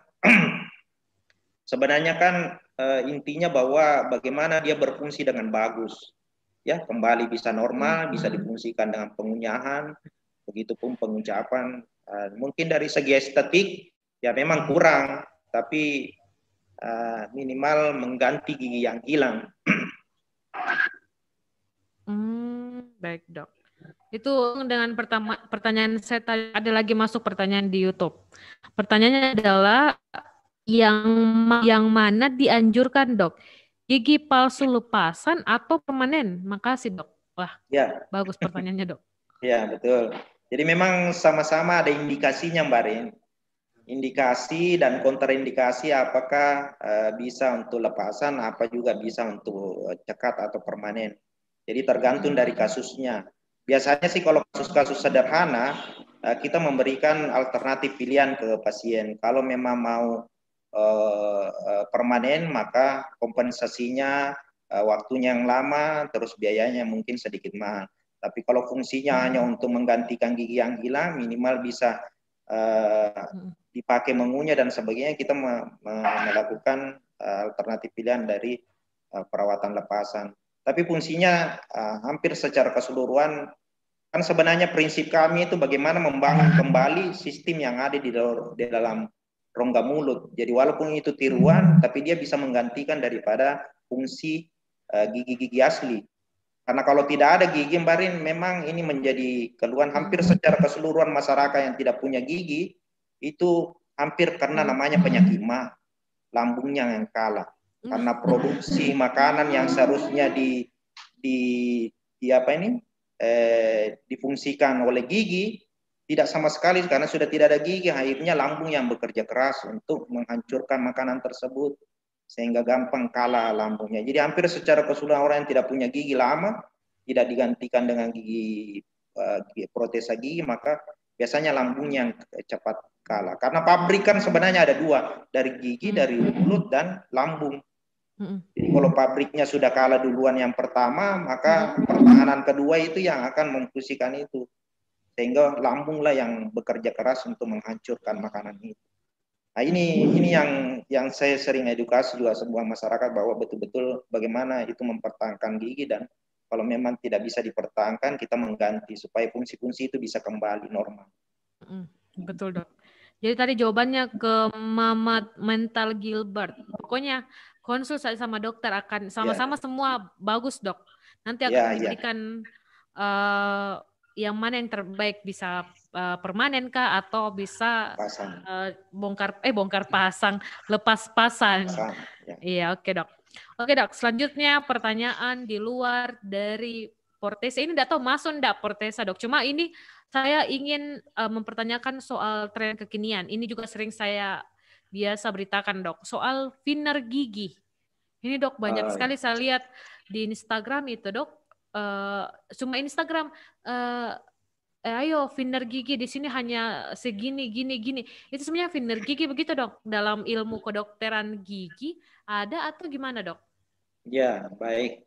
sebenarnya kan uh, intinya bahwa bagaimana dia berfungsi dengan bagus, ya kembali bisa normal, hmm. bisa difungsikan dengan pengunyahan, begitupun pengucapan. Uh, mungkin dari segi estetik ya memang kurang, tapi uh, minimal mengganti gigi yang hilang. Hmm, baik dok. Itu dengan pertama pertanyaan saya tadi, ada lagi masuk pertanyaan di YouTube. Pertanyaannya adalah Yang yang mana dianjurkan, Dok? Gigi palsu lepasan atau permanen? Makasih, Dok. Wah, Ya, bagus pertanyaannya, Dok. ya betul. Jadi memang sama-sama ada indikasinya, Mbak Rin. Indikasi dan kontraindikasi apakah uh, bisa untuk lepasan, apa juga bisa untuk cekat atau permanen. Jadi tergantung dari kasusnya. Biasanya sih kalau kasus-kasus sederhana, uh, kita memberikan alternatif pilihan ke pasien. Kalau memang mau uh, uh, permanen, maka kompensasinya uh, waktunya yang lama, terus biayanya mungkin sedikit mahal. Tapi kalau fungsinya hanya untuk menggantikan gigi yang hilang, minimal bisa uh, dipakai mengunyah dan sebagainya, kita me me melakukan uh, alternatif pilihan dari uh, perawatan lepasan. Tapi fungsinya uh, hampir secara keseluruhan, kan sebenarnya prinsip kami itu bagaimana membangun kembali sistem yang ada di dalam, di dalam rongga mulut. Jadi walaupun itu tiruan, tapi dia bisa menggantikan daripada fungsi gigi-gigi uh, asli. Karena kalau tidak ada gigi, Mbak Rin, memang ini menjadi keluhan hampir secara keseluruhan masyarakat yang tidak punya gigi, itu hampir karena namanya penyakit mah, lambungnya yang kalah. Karena produksi makanan yang seharusnya di di, di apa ini eh, difungsikan oleh gigi tidak sama sekali karena sudah tidak ada gigi, akhirnya lambung yang bekerja keras untuk menghancurkan makanan tersebut sehingga gampang kalah lambungnya. Jadi hampir secara keseluruhan orang yang tidak punya gigi lama tidak digantikan dengan gigi, uh, protesa gigi, maka biasanya lambungnya yang cepat kalah. Karena pabrik kan sebenarnya ada dua, dari gigi, dari mulut, dan lambung. Jadi kalau pabriknya sudah kalah duluan yang pertama, maka pertahanan kedua itu yang akan memfungsikan itu. Sehingga lambunglah yang bekerja keras untuk menghancurkan makanan itu. Nah ini ini yang yang saya sering edukasi juga sebuah masyarakat bahwa betul-betul bagaimana itu mempertahankan gigi dan kalau memang tidak bisa dipertahankan kita mengganti supaya fungsi-fungsi itu bisa kembali normal. Betul, Dok. Jadi tadi jawabannya ke Mamat Mental Gilbert. Pokoknya konsul saya sama dokter akan sama-sama yeah. Semua bagus, Dok. Nanti akan yeah, diberikan yeah. uh, yang mana yang terbaik, bisa uh, permanen kah atau bisa uh, bongkar eh bongkar pasang, lepas pasang. Pasang, yeah. Iya, oke, okay, Dok. Oke, Dok. Selanjutnya pertanyaan di luar dari Portesa. Ini enggak tahu masuk enggak Portesa, Dok. Cuma ini saya ingin uh, mempertanyakan soal tren kekinian. Ini juga sering saya biasa beritakan, Dok. Soal thinner gigi. Ini, Dok, banyak uh, sekali saya lihat di Instagram itu, Dok. Uh, cuma Instagram, uh, eh, ayo thinner gigi di sini hanya segini, gini, gini. Itu sebenarnya thinner gigi begitu, Dok? Dalam ilmu kedokteran gigi ada atau gimana, Dok? Ya, baik.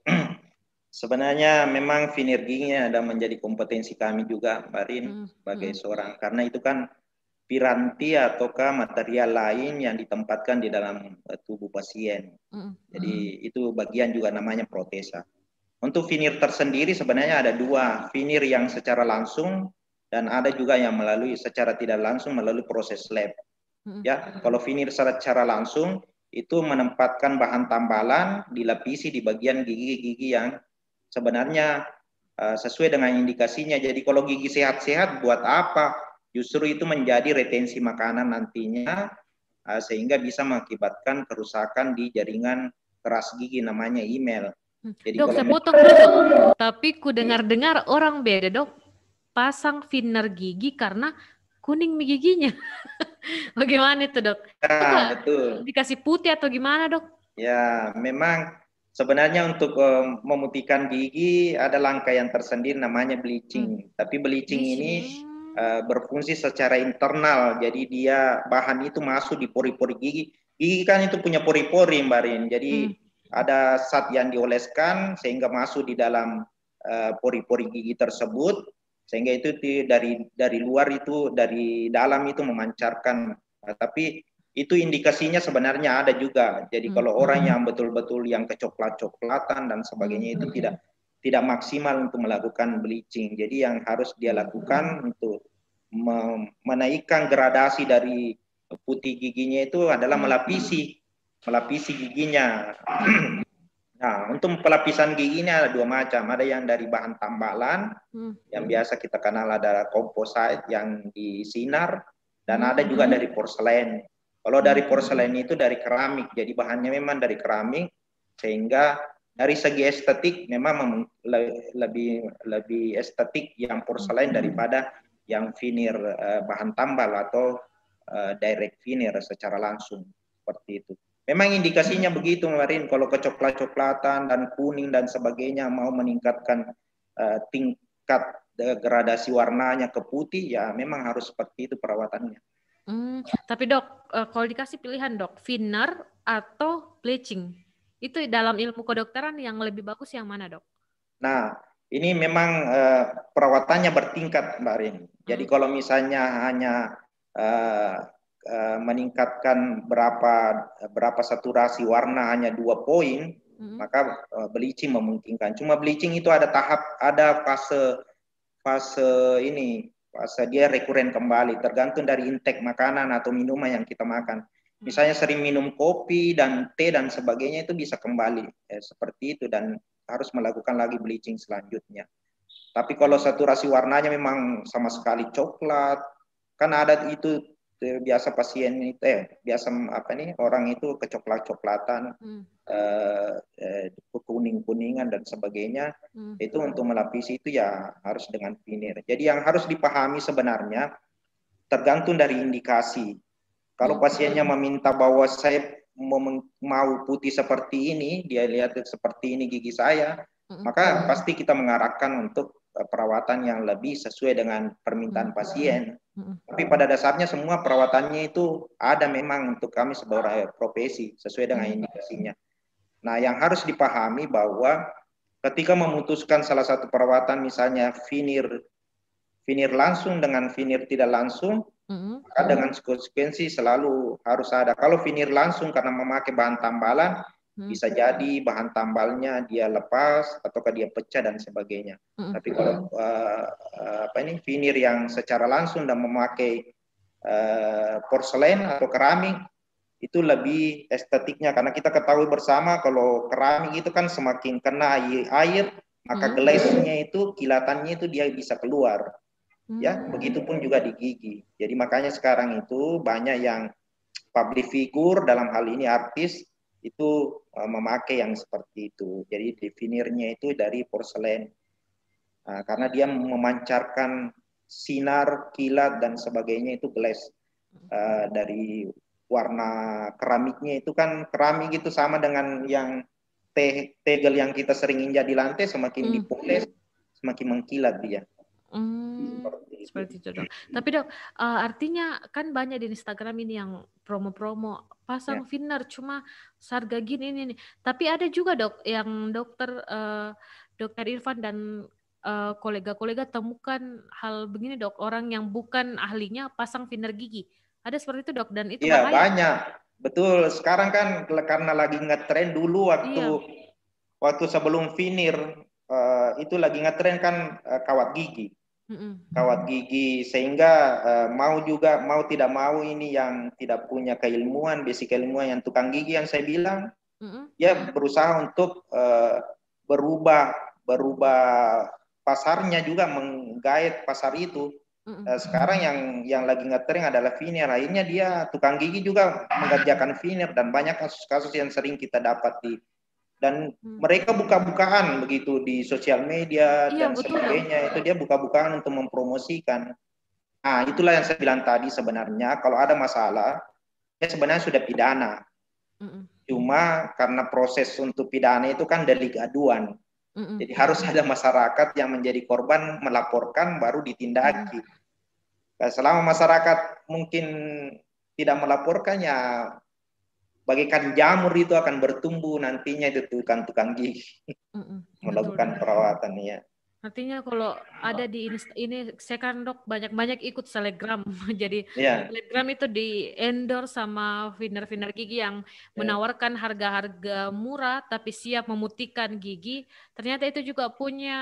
Sebenarnya memang thinner giginya ada menjadi kompetensi kami juga, Mbak Rin, hmm. sebagai hmm. seorang. Karena itu kan piranti ataukah material lain yang ditempatkan di dalam tubuh pasien. Hmm. Jadi hmm. itu bagian juga namanya protesa. Untuk veneer tersendiri sebenarnya ada dua, veneer yang secara langsung dan ada juga yang melalui secara tidak langsung melalui proses lab. Hmm. Ya, kalau veneer secara langsung itu menempatkan bahan tambalan dilapisi di bagian gigi-gigi yang sebenarnya uh, sesuai dengan indikasinya. Jadi kalau gigi sehat-sehat buat apa? Justru itu menjadi retensi makanan nantinya uh, sehingga bisa mengakibatkan kerusakan di jaringan keras gigi namanya email. Jadi dok, saya potong dulu. Tapi ku dengar-dengar orang beda, Dok. Pasang thinner gigi karena kuning giginya. Bagaimana itu, Dok? Ya, betul. Dikasih putih atau gimana, Dok? Ya, memang sebenarnya untuk um, memutihkan gigi ada langkah yang tersendiri namanya bleaching. Hmm. Tapi bleaching, bleaching. ini uh, berfungsi secara internal. Jadi dia bahan itu masuk di pori-pori gigi. Gigi kan itu punya pori-pori, Mbak Rin. Jadi hmm. ada zat yang dioleskan sehingga masuk di dalam uh, pori-pori gigi tersebut. Sehingga itu dari dari luar itu, dari dalam itu memancarkan. Uh, tapi itu indikasinya sebenarnya ada juga. Jadi hmm. kalau orang yang betul-betul yang kecoklat-coklatan dan sebagainya hmm. itu tidak tidak maksimal untuk melakukan bleaching. Jadi yang harus dia lakukan untuk menaikkan gradasi dari putih giginya itu adalah melapisi melapisi giginya. Nah, untuk pelapisan gigi ini ada dua macam. Ada yang dari bahan tambalan hmm. yang biasa kita kenal ada composite yang disinar dan hmm. ada juga dari porselen. Kalau dari porselen itu dari keramik, jadi bahannya memang dari keramik, sehingga dari segi estetik memang lebih lebih estetik yang porselen daripada yang veneer uh, bahan tambal atau uh, direct veneer secara langsung seperti itu. Memang indikasinya begitu, Marin. Kalau kecoklat-coklatan dan kuning dan sebagainya mau meningkatkan uh, tingkat gradasi warnanya ke putih, ya memang harus seperti itu perawatannya. Hmm, tapi dok, kalau dikasih pilihan dok, veneer atau bleaching, itu dalam ilmu kedokteran yang lebih bagus yang mana dok? Nah, ini memang uh, perawatannya bertingkat, Mbak Rin. Jadi hmm. kalau misalnya hanya uh, uh, meningkatkan berapa berapa saturasi warna hanya dua poin, hmm. maka uh, bleaching memungkinkan. Cuma bleaching itu ada tahap, ada fase fase ini, fase dia rekuren kembali, tergantung dari intake makanan atau minuman yang kita makan. Misalnya sering minum kopi dan teh dan sebagainya itu bisa kembali eh, seperti itu dan harus melakukan lagi bleaching selanjutnya. Tapi kalau saturasi warnanya memang sama sekali coklat, kan ada itu eh, biasa pasien itu eh biasa apa nih orang itu kecoklat-coklatan, hmm. eh, eh, kuning-kuningan dan sebagainya, hmm. itu untuk melapisi itu ya harus dengan veneer. Jadi yang harus dipahami sebenarnya tergantung dari indikasi. Kalau pasiennya meminta bahwa saya mau putih seperti ini, dia lihat seperti ini gigi saya, maka pasti kita mengarahkan untuk perawatan yang lebih sesuai dengan permintaan pasien. Tapi pada dasarnya semua perawatannya itu ada memang untuk kami sebagai profesi sesuai dengan indikasinya. Nah, yang harus dipahami bahwa ketika memutuskan salah satu perawatan misalnya veneer veneer langsung dengan veneer tidak langsung, Mm-hmm. maka dengan konsekuensi selalu harus ada. Kalau veneer langsung karena memakai bahan tambalan, mm-hmm. bisa jadi bahan tambalnya dia lepas ataukah dia pecah dan sebagainya. Mm-hmm. Tapi kalau uh, uh, apa ini veneer yang secara langsung dan memakai uh, porselen atau keramik, itu lebih estetiknya karena kita ketahui bersama kalau keramik itu kan semakin kena air, maka mm-hmm. glaze-nya itu kilatannya itu dia bisa keluar. Ya, begitupun juga di gigi. Jadi makanya sekarang itu banyak yang public figure dalam hal ini artis itu uh, memakai yang seperti itu. Jadi definirnya itu dari porselen. Nah, karena dia memancarkan sinar, kilat dan sebagainya itu glass uh, dari warna keramiknya itu kan keramik itu sama dengan yang te tegel yang kita sering injak di lantai, semakin hmm. dipoles semakin mengkilat dia. Hmm, seperti itu dok. Tapi dok, uh, artinya kan banyak di Instagram ini yang promo-promo pasang ya. Veneer cuma harga gini ini nih. Tapi ada juga dok yang dokter uh, dokter Irfan dan uh, kolega-kolega temukan hal begini dok, orang yang bukan ahlinya pasang veneer gigi. Ada seperti itu dok dan itu ya, bahaya. Banyak, betul. Sekarang kan karena lagi ngetren dulu waktu iya. waktu sebelum veneer uh, itu lagi ngetren kan uh, kawat gigi. Kawat gigi sehingga uh, mau juga mau tidak mau ini yang tidak punya keilmuan basic keilmuan yang tukang gigi yang saya bilang mm-hmm. dia berusaha untuk uh, berubah berubah pasarnya juga menggait pasar itu. Mm-hmm. uh, sekarang yang yang lagi ngetren adalah veneer, akhirnya dia tukang gigi juga mengerjakan veneer dan banyak kasus-kasus yang sering kita dapat di dan hmm. mereka buka-bukaan begitu di sosial media iya, dan betul, sebagainya. Betul. Itu dia buka-bukaan untuk mempromosikan. Nah, itulah yang saya bilang tadi sebenarnya kalau ada masalah, ya sebenarnya sudah pidana. Mm-mm. Cuma karena proses untuk pidana itu kan delik aduan. Mm-mm. Jadi harus ada masyarakat yang menjadi korban melaporkan baru ditindaki. Nah, selama masyarakat mungkin tidak melaporkan ya bagaikan jamur itu akan bertumbuh nantinya itu tukang-tukang gigi mm-mm, melakukan betul, perawatan ya. Artinya kalau ada di ini, ini saya kan dok banyak-banyak ikut selegram jadi yeah. selegram itu di endorse sama veneer-veneer gigi yang yeah. menawarkan harga-harga murah tapi siap memutihkan gigi. Ternyata itu juga punya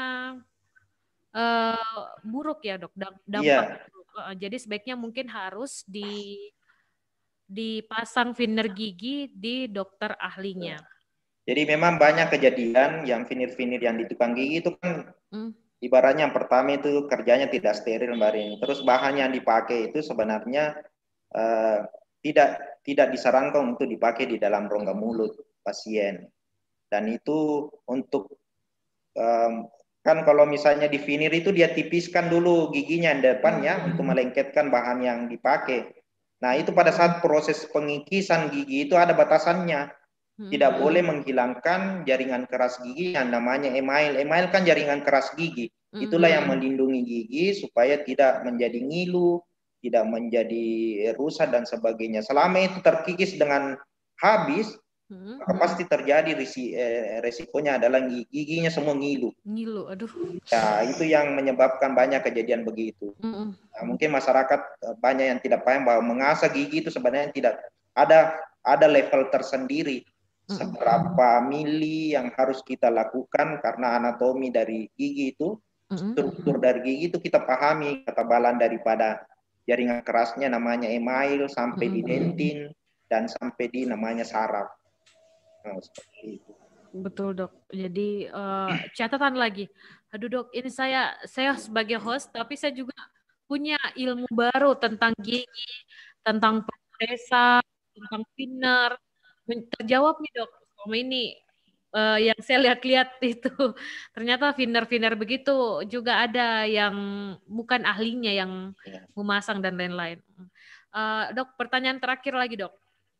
uh, buruk ya dok dampak. Yeah. Uh, jadi sebaiknya mungkin harus di dipasang veneer gigi di dokter ahlinya. Jadi memang banyak kejadian yang veneer-veneer yang di tukang gigi itu kan mm. ibaratnya yang pertama itu kerjanya tidak steril Mbak Rin. Terus bahan yang dipakai itu sebenarnya uh, tidak tidak disarankan untuk dipakai di dalam rongga mulut pasien. Dan itu untuk um, kan kalau misalnya di veneer itu dia tipiskan dulu giginya di depannya untuk melengketkan bahan yang dipakai. Nah itu pada saat proses pengikisan gigi itu ada batasannya. Tidak boleh menghilangkan jaringan keras gigi yang namanya email. Email kan jaringan keras gigi. Itulah yang melindungi gigi supaya tidak menjadi ngilu, tidak menjadi rusak dan sebagainya. Selama itu terkikis dengan habis, Hmm. maka pasti terjadi risi, eh, resikonya adalah giginya semua ngilu. Ngilu, aduh. Ya, itu yang menyebabkan banyak kejadian begitu. Mm-mm. Nah, mungkin masyarakat banyak yang tidak paham bahwa mengasah gigi itu sebenarnya tidak ada ada level tersendiri. Mm-mm. Seberapa mili yang harus kita lakukan karena anatomi dari gigi itu, Mm-mm. struktur dari gigi itu kita pahami, ketebalan daripada jaringan kerasnya namanya email sampai Mm-mm. di dentin dan sampai di namanya saraf. Nah, seperti itu. Betul dok. Jadi uh, catatan lagi. Aduh dok, ini saya saya sebagai host, tapi saya juga punya ilmu baru tentang gigi, tentang protesa, tentang veneer. Terjawab nih dok. Selama ini uh, yang saya lihat-lihat itu ternyata veneer-veneer begitu juga ada yang bukan ahlinya yang memasang dan lain-lain. Uh, dok, pertanyaan terakhir lagi dok.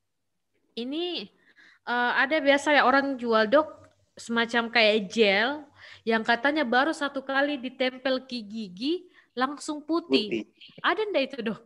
Ini uh, ada biasa ya orang jual dok semacam kayak gel yang katanya baru satu kali ditempel ke gigi langsung putih. putih. Ada ndak itu dok?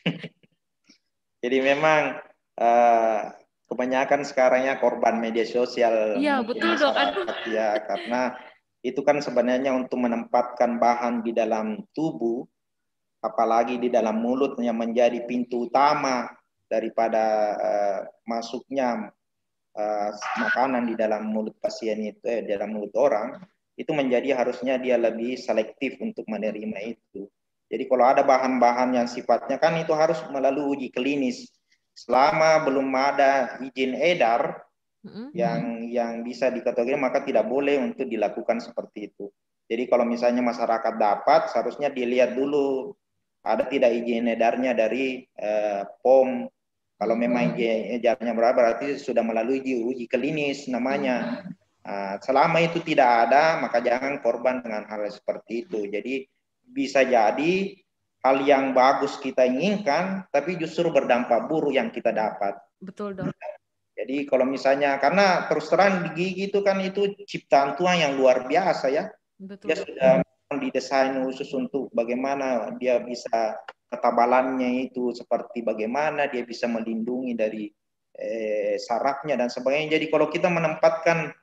Jadi memang uh, kebanyakan sekarangnya korban media sosial. Iya betul dok. Aduh. Ya karena itu kan sebenarnya untuk menempatkan bahan di dalam tubuh, apalagi di dalam mulut yang menjadi pintu utama daripada uh, masuknya uh, makanan di dalam mulut pasien itu, eh, di dalam mulut orang, itu menjadi harusnya dia lebih selektif untuk menerima itu. Jadi kalau ada bahan-bahan yang sifatnya kan itu harus melalui uji klinis. Selama belum ada izin edar mm-hmm. yang yang bisa dikategorikan, maka tidak boleh untuk dilakukan seperti itu. Jadi kalau misalnya masyarakat dapat, seharusnya dilihat dulu ada tidak izin edarnya dari eh, P O M. Kalau memang izin edarnya berapa, berarti sudah melalui uji, uji klinis namanya. Nah, selama itu tidak ada, maka jangan korban dengan hal seperti itu. Jadi bisa jadi hal yang bagus kita inginkan, tapi justru berdampak buruk yang kita dapat. Betul dok. Jadi kalau misalnya, karena terus terang di gigi itu kan itu ciptaan Tuhan yang luar biasa ya. Betul. Dia sudah didesain khusus untuk bagaimana dia bisa ketebalannya itu seperti bagaimana dia bisa melindungi dari eh, sarafnya dan sebagainya. Jadi kalau kita menempatkan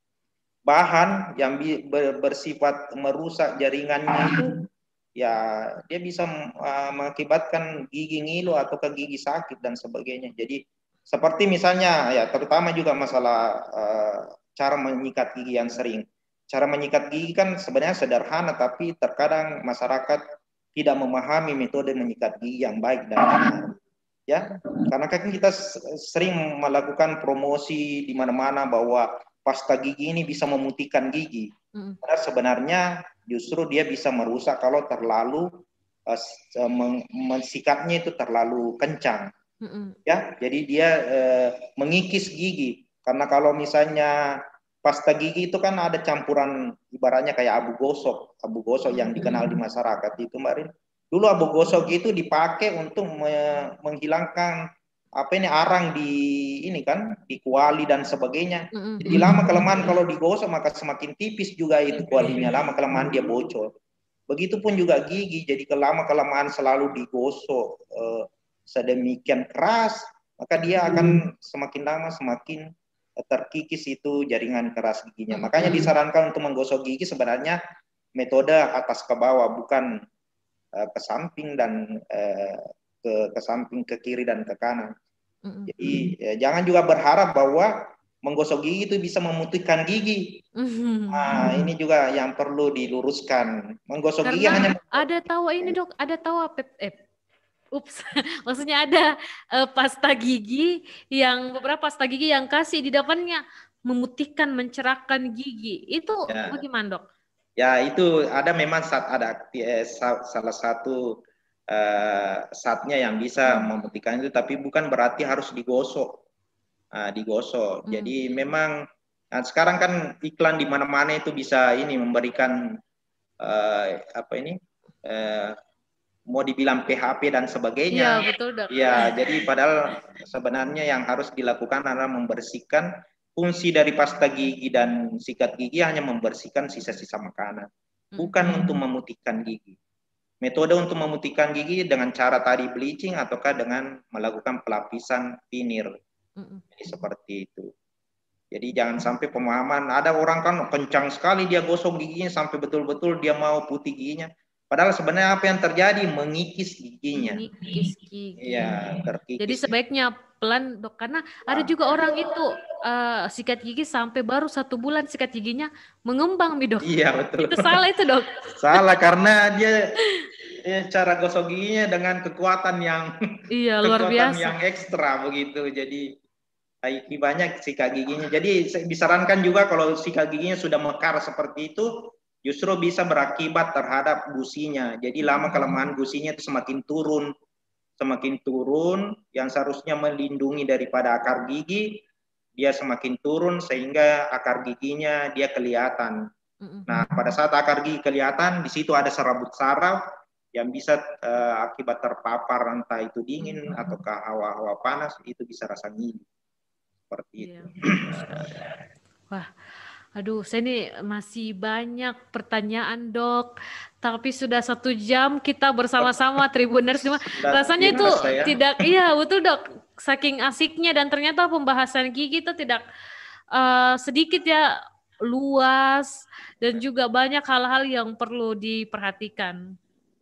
bahan yang bersifat merusak jaringannya itu, ya dia bisa uh, mengakibatkan gigi ngilu atau ke gigi sakit dan sebagainya. Jadi seperti misalnya ya terutama juga masalah uh, cara menyikat gigi yang sering. Cara menyikat gigi kan sebenarnya sederhana, tapi terkadang masyarakat tidak memahami metode menyikat gigi yang baik dan benar. Ya, karena kan kita sering melakukan promosi di mana-mana bahwa pasta gigi ini bisa memutihkan gigi. Mm. Karena sebenarnya justru dia bisa merusak kalau terlalu uh, mensikatnya itu terlalu kencang. Mm-mm. Ya, jadi dia uh, mengikis gigi. Karena kalau misalnya pasta gigi itu kan ada campuran ibaratnya kayak abu gosok, abu gosok yang dikenal di masyarakat itu, Mbak Rin. Dulu abu gosok itu dipakai untuk me- menghilangkan apa ini arang di ini kan di kuali dan sebagainya. Mm-hmm. Jadi lama kelamaan kalau digosok maka semakin tipis juga itu kualinya, lama kelamaan dia bocor. Begitupun juga gigi, jadi lama kelamaan selalu digosok eh, sedemikian keras, maka dia akan semakin lama semakin terkikis itu jaringan keras giginya. Makanya disarankan untuk menggosok gigi sebenarnya metode atas ke bawah, bukan uh, ke samping dan uh, ke ke samping, ke kiri dan ke kanan. Mm-hmm. Jadi ya, jangan juga berharap bahwa menggosok gigi itu bisa memutihkan gigi. Mm-hmm. Nah, ini juga yang perlu diluruskan. Menggosok Karena gigi hanya ada tahu ini dok, ada tahu apa? Eh, ups, maksudnya ada uh, pasta gigi yang beberapa pasta gigi yang kasih di depannya memutihkan, mencerahkan gigi. Itu ya. Bagaimana dok? Ya itu ada memang saat ada eh, salah satu uh, zatnya yang bisa memutihkan itu, tapi bukan berarti harus digosok. Uh, digosok. Hmm. Jadi memang nah sekarang kan iklan di mana-mana itu bisa ini memberikan uh, apa ini uh, mau dibilang P H P dan sebagainya. Iya, betul, Dok. Ya, jadi padahal sebenarnya yang harus dilakukan adalah membersihkan. Fungsi dari pasta gigi dan sikat gigi hanya membersihkan sisa-sisa makanan, bukan hmm. untuk memutihkan gigi. Metode untuk memutihkan gigi dengan cara tadi bleaching ataukah dengan melakukan pelapisan vinir. Hmm. Jadi seperti itu. Jadi jangan sampai pemahaman, ada orang kan kencang sekali dia gosok giginya sampai betul-betul dia mau putih giginya. Padahal sebenarnya apa yang terjadi? Mengikis giginya. Mengikis gigi. Iya, terkikis. Jadi sebaiknya pelan, Dok, karena ada juga orang itu uh, sikat gigi sampai baru satu bulan sikat giginya mengembang, Mi, Dok. Iya, betul. Itu salah itu, Dok. Salah karena dia ya, cara gosok giginya dengan kekuatan yang iya, kekuatan luar biasa. yang ekstra begitu. Jadi banyak sikat giginya. Jadi disarankan juga kalau sikat giginya sudah mekar seperti itu, justru bisa berakibat terhadap gusinya. Jadi lama kelamaan gusinya itu semakin turun, semakin turun, yang seharusnya melindungi daripada akar gigi, dia semakin turun sehingga akar giginya dia kelihatan. Nah, pada saat akar gigi kelihatan, di situ ada serabut saraf yang bisa uh, akibat terpapar entah itu dingin ataukah hawa-hawa panas, itu bisa rasa nyeri. Seperti itu. Wah, aduh, saya ini masih banyak pertanyaan, Dok. Tapi sudah satu jam kita bersama-sama Tribuners. Rasanya itu saya. tidak, iya betul, Dok. Saking asiknya dan ternyata pembahasan gigi itu tidak uh, sedikit ya, luas dan juga banyak hal-hal yang perlu diperhatikan.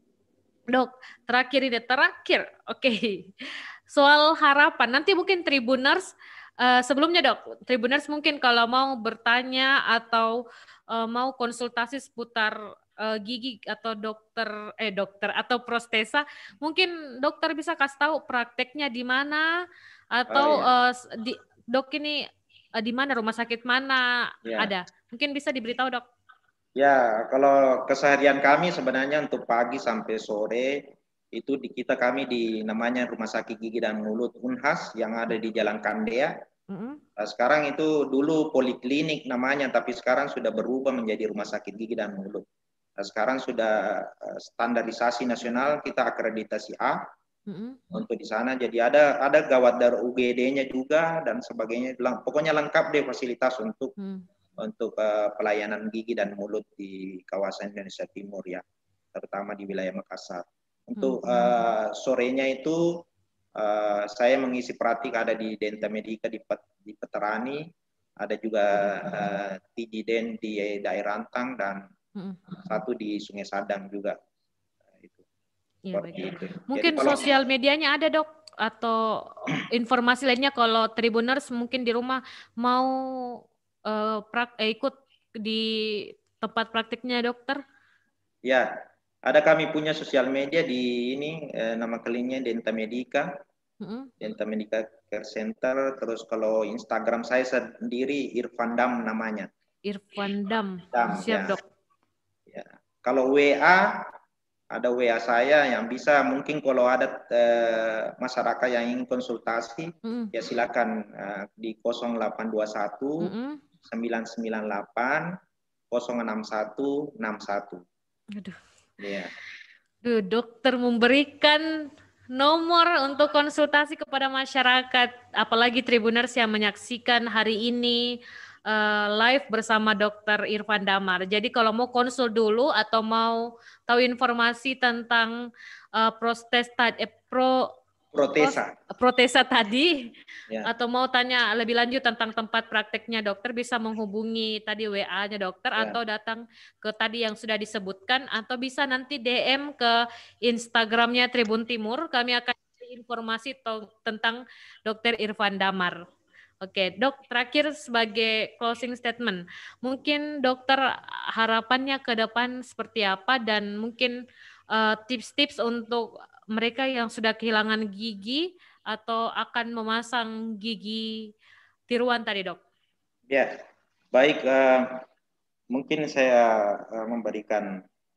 Dok, terakhir ini terakhir, oke. Okay. Soal harapan, nanti mungkin Tribuners. Uh, sebelumnya, Dok, Tribuners mungkin kalau mau bertanya atau uh, mau konsultasi seputar uh, gigi atau dokter eh dokter atau prostesa, mungkin dokter bisa kasih tahu prakteknya di mana atau oh, iya. uh, di Dok ini uh, di mana, rumah sakit mana ya. Ada. Mungkin bisa diberitahu, Dok. Ya, kalau keseharian kami sebenarnya untuk pagi sampai sore itu di kita kami di namanya Rumah Sakit Gigi dan Mulut Unhas yang ada di Jalan Kandea. Mm-hmm. Nah, sekarang itu dulu poliklinik namanya, tapi sekarang sudah berubah menjadi Rumah Sakit Gigi dan Mulut. Nah, sekarang sudah standarisasi nasional, kita akreditasi A mm-hmm. untuk di sana. Jadi ada ada gawat darurat U G D-nya juga dan sebagainya. Pokoknya lengkap deh fasilitas untuk mm. untuk uh, pelayanan gigi dan mulut di kawasan Indonesia Timur ya, terutama di wilayah Makassar. Untuk hmm. uh, sorenya itu uh, saya mengisi praktik ada di Denta Medica di, Pet, di Peterani, ada juga uh, Tididen di daerah Antang dan hmm. satu di Sungai Sadang juga. Itu. Ya, itu. Mungkin kalau, sosial medianya ada, Dok, atau informasi lainnya kalau Tribuners mungkin di rumah mau uh, prak, eh, ikut di tempat praktiknya dokter? Ya. Ada kami punya sosial media di ini eh, nama kliniknya Denta Medica, mm-hmm. Denta Medica Care Center. Terus kalau Instagram saya sendiri Irfan Dam namanya. Irfan Dam. Dam Siap ya. Dok. Ya. Kalau W A ada W A saya yang bisa mungkin kalau ada eh, masyarakat yang ingin konsultasi mm-hmm. ya silakan eh, di nol delapan dua satu mm-hmm. sembilan sembilan delapan nol enam satu enam satu. Aduh. Iya. Duh, dokter memberikan nomor untuk konsultasi kepada masyarakat, apalagi Tribuners yang menyaksikan hari ini uh, live bersama dokter Irfan Damar. Jadi kalau mau konsul dulu atau mau tahu informasi tentang uh, protesta, eh, pro, protesa, protesa tadi, ya. Atau mau tanya lebih lanjut tentang tempat prakteknya dokter, bisa menghubungi tadi W A-nya dokter ya. Atau datang ke tadi yang sudah disebutkan, atau bisa nanti D M ke Instagramnya Tribun Timur. Kami akan cari informasi tentang dokter Irfan Damar. Oke, Dok, terakhir sebagai closing statement, mungkin dokter harapannya ke depan seperti apa dan mungkin uh, tips-tips untuk mereka yang sudah kehilangan gigi atau akan memasang gigi tiruan tadi, Dok? Ya, baik. Uh, mungkin saya uh, memberikan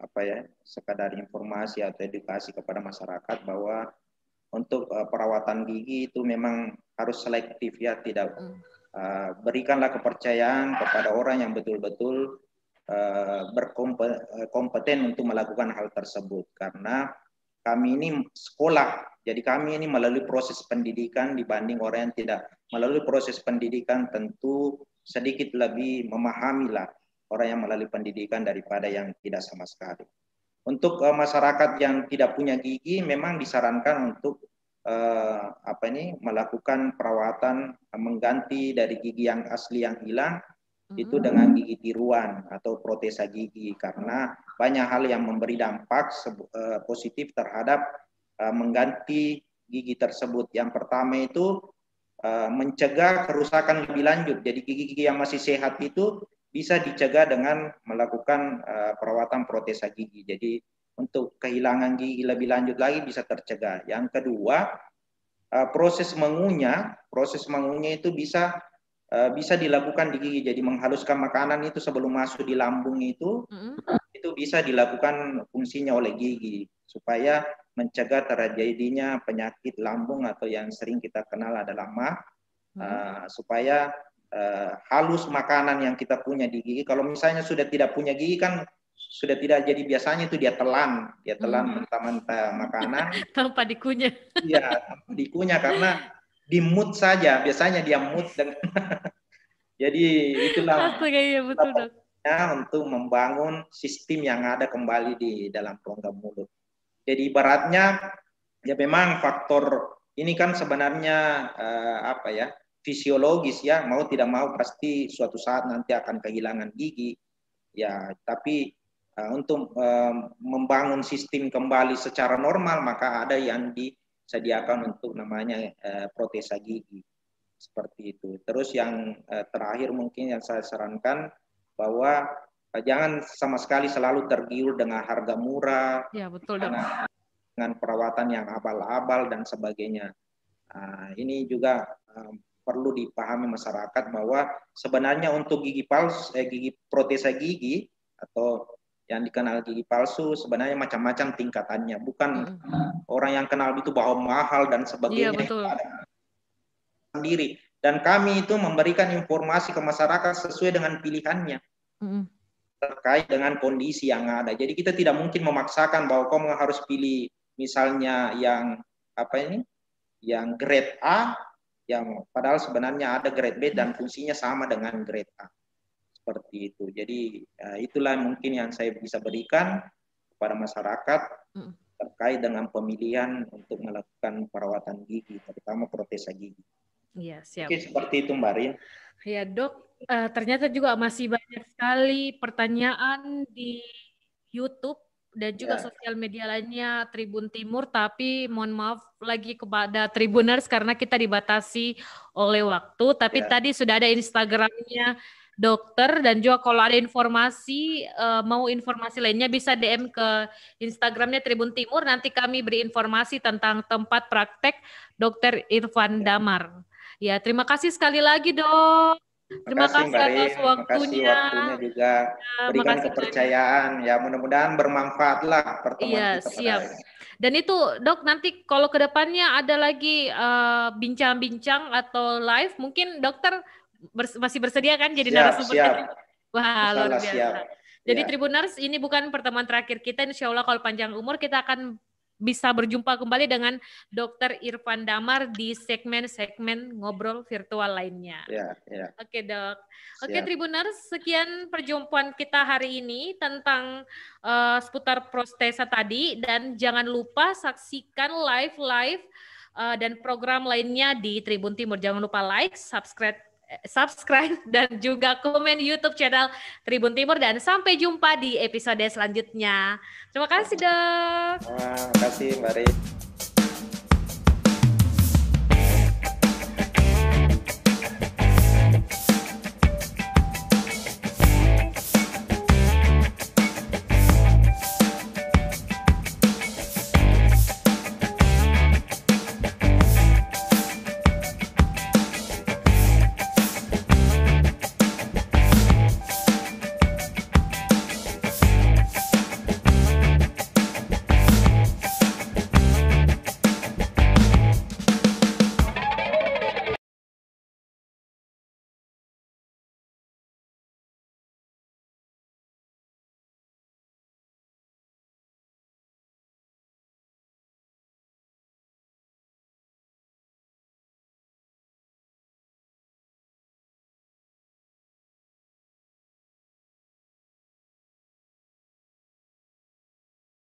apa ya, sekadar informasi atau edukasi kepada masyarakat bahwa untuk uh, perawatan gigi itu memang harus selektif ya, tidak uh, berikanlah kepercayaan kepada orang yang betul-betul uh, berkompeten untuk melakukan hal tersebut, karena kami ini sekolah, jadi kami ini melalui proses pendidikan dibanding orang yang tidak melalui proses pendidikan, tentu sedikit lebih memahami lah orang yang melalui pendidikan daripada yang tidak sama sekali. Untuk uh, masyarakat yang tidak punya gigi, memang disarankan untuk uh, apa ini melakukan perawatan uh, mengganti dari gigi yang asli yang hilang itu dengan gigi tiruan atau protesa gigi, karena banyak hal yang memberi dampak uh, positif terhadap uh, mengganti gigi tersebut. Yang pertama itu uh, mencegah kerusakan lebih lanjut. Jadi gigi-gigi yang masih sehat itu bisa dicegah dengan melakukan uh, perawatan protesa gigi. Jadi untuk kehilangan gigi lebih lanjut lagi bisa tercegah. Yang kedua, uh, proses mengunyah, proses mengunyah itu bisa Uh, bisa dilakukan di gigi. Jadi menghaluskan makanan itu sebelum masuk di lambung itu, mm. itu bisa dilakukan fungsinya oleh gigi supaya mencegah terjadinya penyakit lambung atau yang sering kita kenal adalah M A H, mm. uh, supaya uh, halus makanan yang kita punya di gigi. Kalau misalnya sudah tidak punya gigi kan sudah tidak, jadi biasanya itu dia telan, dia telan mm. mentah-mentah makanan tanpa dikunyah. Iya, tanpa dikunyah karena di mood saja, biasanya dia mood dengan jadi itulah ya, betul, dok. Untuk membangun sistem yang ada kembali di dalam rongga mulut. Jadi ibaratnya ya memang faktor ini kan sebenarnya eh, apa ya, fisiologis ya, mau tidak mau pasti suatu saat nanti akan kehilangan gigi ya, tapi eh, untuk eh, membangun sistem kembali secara normal maka ada yang di sediakan untuk namanya eh, protesa gigi seperti itu. Terus yang eh, terakhir mungkin yang saya sarankan bahwa eh, jangan sama sekali selalu tergiur dengan harga murah, ya, betul, dengan, dengan perawatan yang abal-abal dan sebagainya. Nah, ini juga eh, perlu dipahami masyarakat bahwa sebenarnya untuk gigi palsu, eh, gigi protesa gigi atau yang dikenal gigi palsu sebenarnya macam-macam tingkatannya, bukan mm. orang yang kenal itu bahwa mahal dan sebagainya. Iya, betul. Sendiri, dan kami itu memberikan informasi ke masyarakat sesuai dengan pilihannya mm. terkait dengan kondisi yang ada. Jadi kita tidak mungkin memaksakan bahwa kamu harus pilih misalnya yang apa ini, yang grade A, yang padahal sebenarnya ada grade B dan fungsinya sama dengan grade A. Seperti itu. Jadi uh, itulah mungkin yang saya bisa berikan kepada masyarakat mm. terkait dengan pemilihan untuk melakukan perawatan gigi, terutama protesa gigi. Iya, siap. Oke, seperti itu Mbak Rin. Ya, Dok, uh, ternyata juga masih banyak sekali pertanyaan di YouTube dan juga ya. Sosial media lainnya Tribun Timur, tapi mohon maaf lagi kepada Tribuners karena kita dibatasi oleh waktu, tapi ya. Tadi sudah ada Instagramnya dokter, dan juga kalau ada informasi uh, mau informasi lainnya bisa D M ke Instagramnya Tribun Timur, nanti kami beri informasi tentang tempat praktek dokter Irfan Damar. Ya, terima kasih sekali lagi, Dok. Terima kasih, kasih atas waktunya. Terima kasih waktunya juga, ya, berikan kepercayaan banyak. Ya, mudah-mudahan bermanfaat lah pertemuan iya, kita. Siap. Dan itu, Dok, nanti kalau ke depannya ada lagi bincang-bincang uh, atau live, mungkin dokter Bers- masih bersedia kan jadi narasumber? Siap. Wah, luar biasa. Siap. Jadi Ya. Tribuners, ini bukan pertemuan terakhir kita. Insya Allah kalau panjang umur kita akan bisa berjumpa kembali dengan dokter Irfan Damar di segmen-segmen ngobrol virtual lainnya. Ya, ya. Oke, Dok. Oke, Tribuners, sekian perjumpaan kita hari ini tentang uh, seputar protesa tadi, dan jangan lupa saksikan live-live uh, dan program lainnya di Tribun Timur. Jangan lupa like, subscribe subscribe dan juga komen YouTube channel Tribun Timur, dan sampai jumpa di episode selanjutnya. Terima kasih, Dok. Terima kasih, Mbak Rin.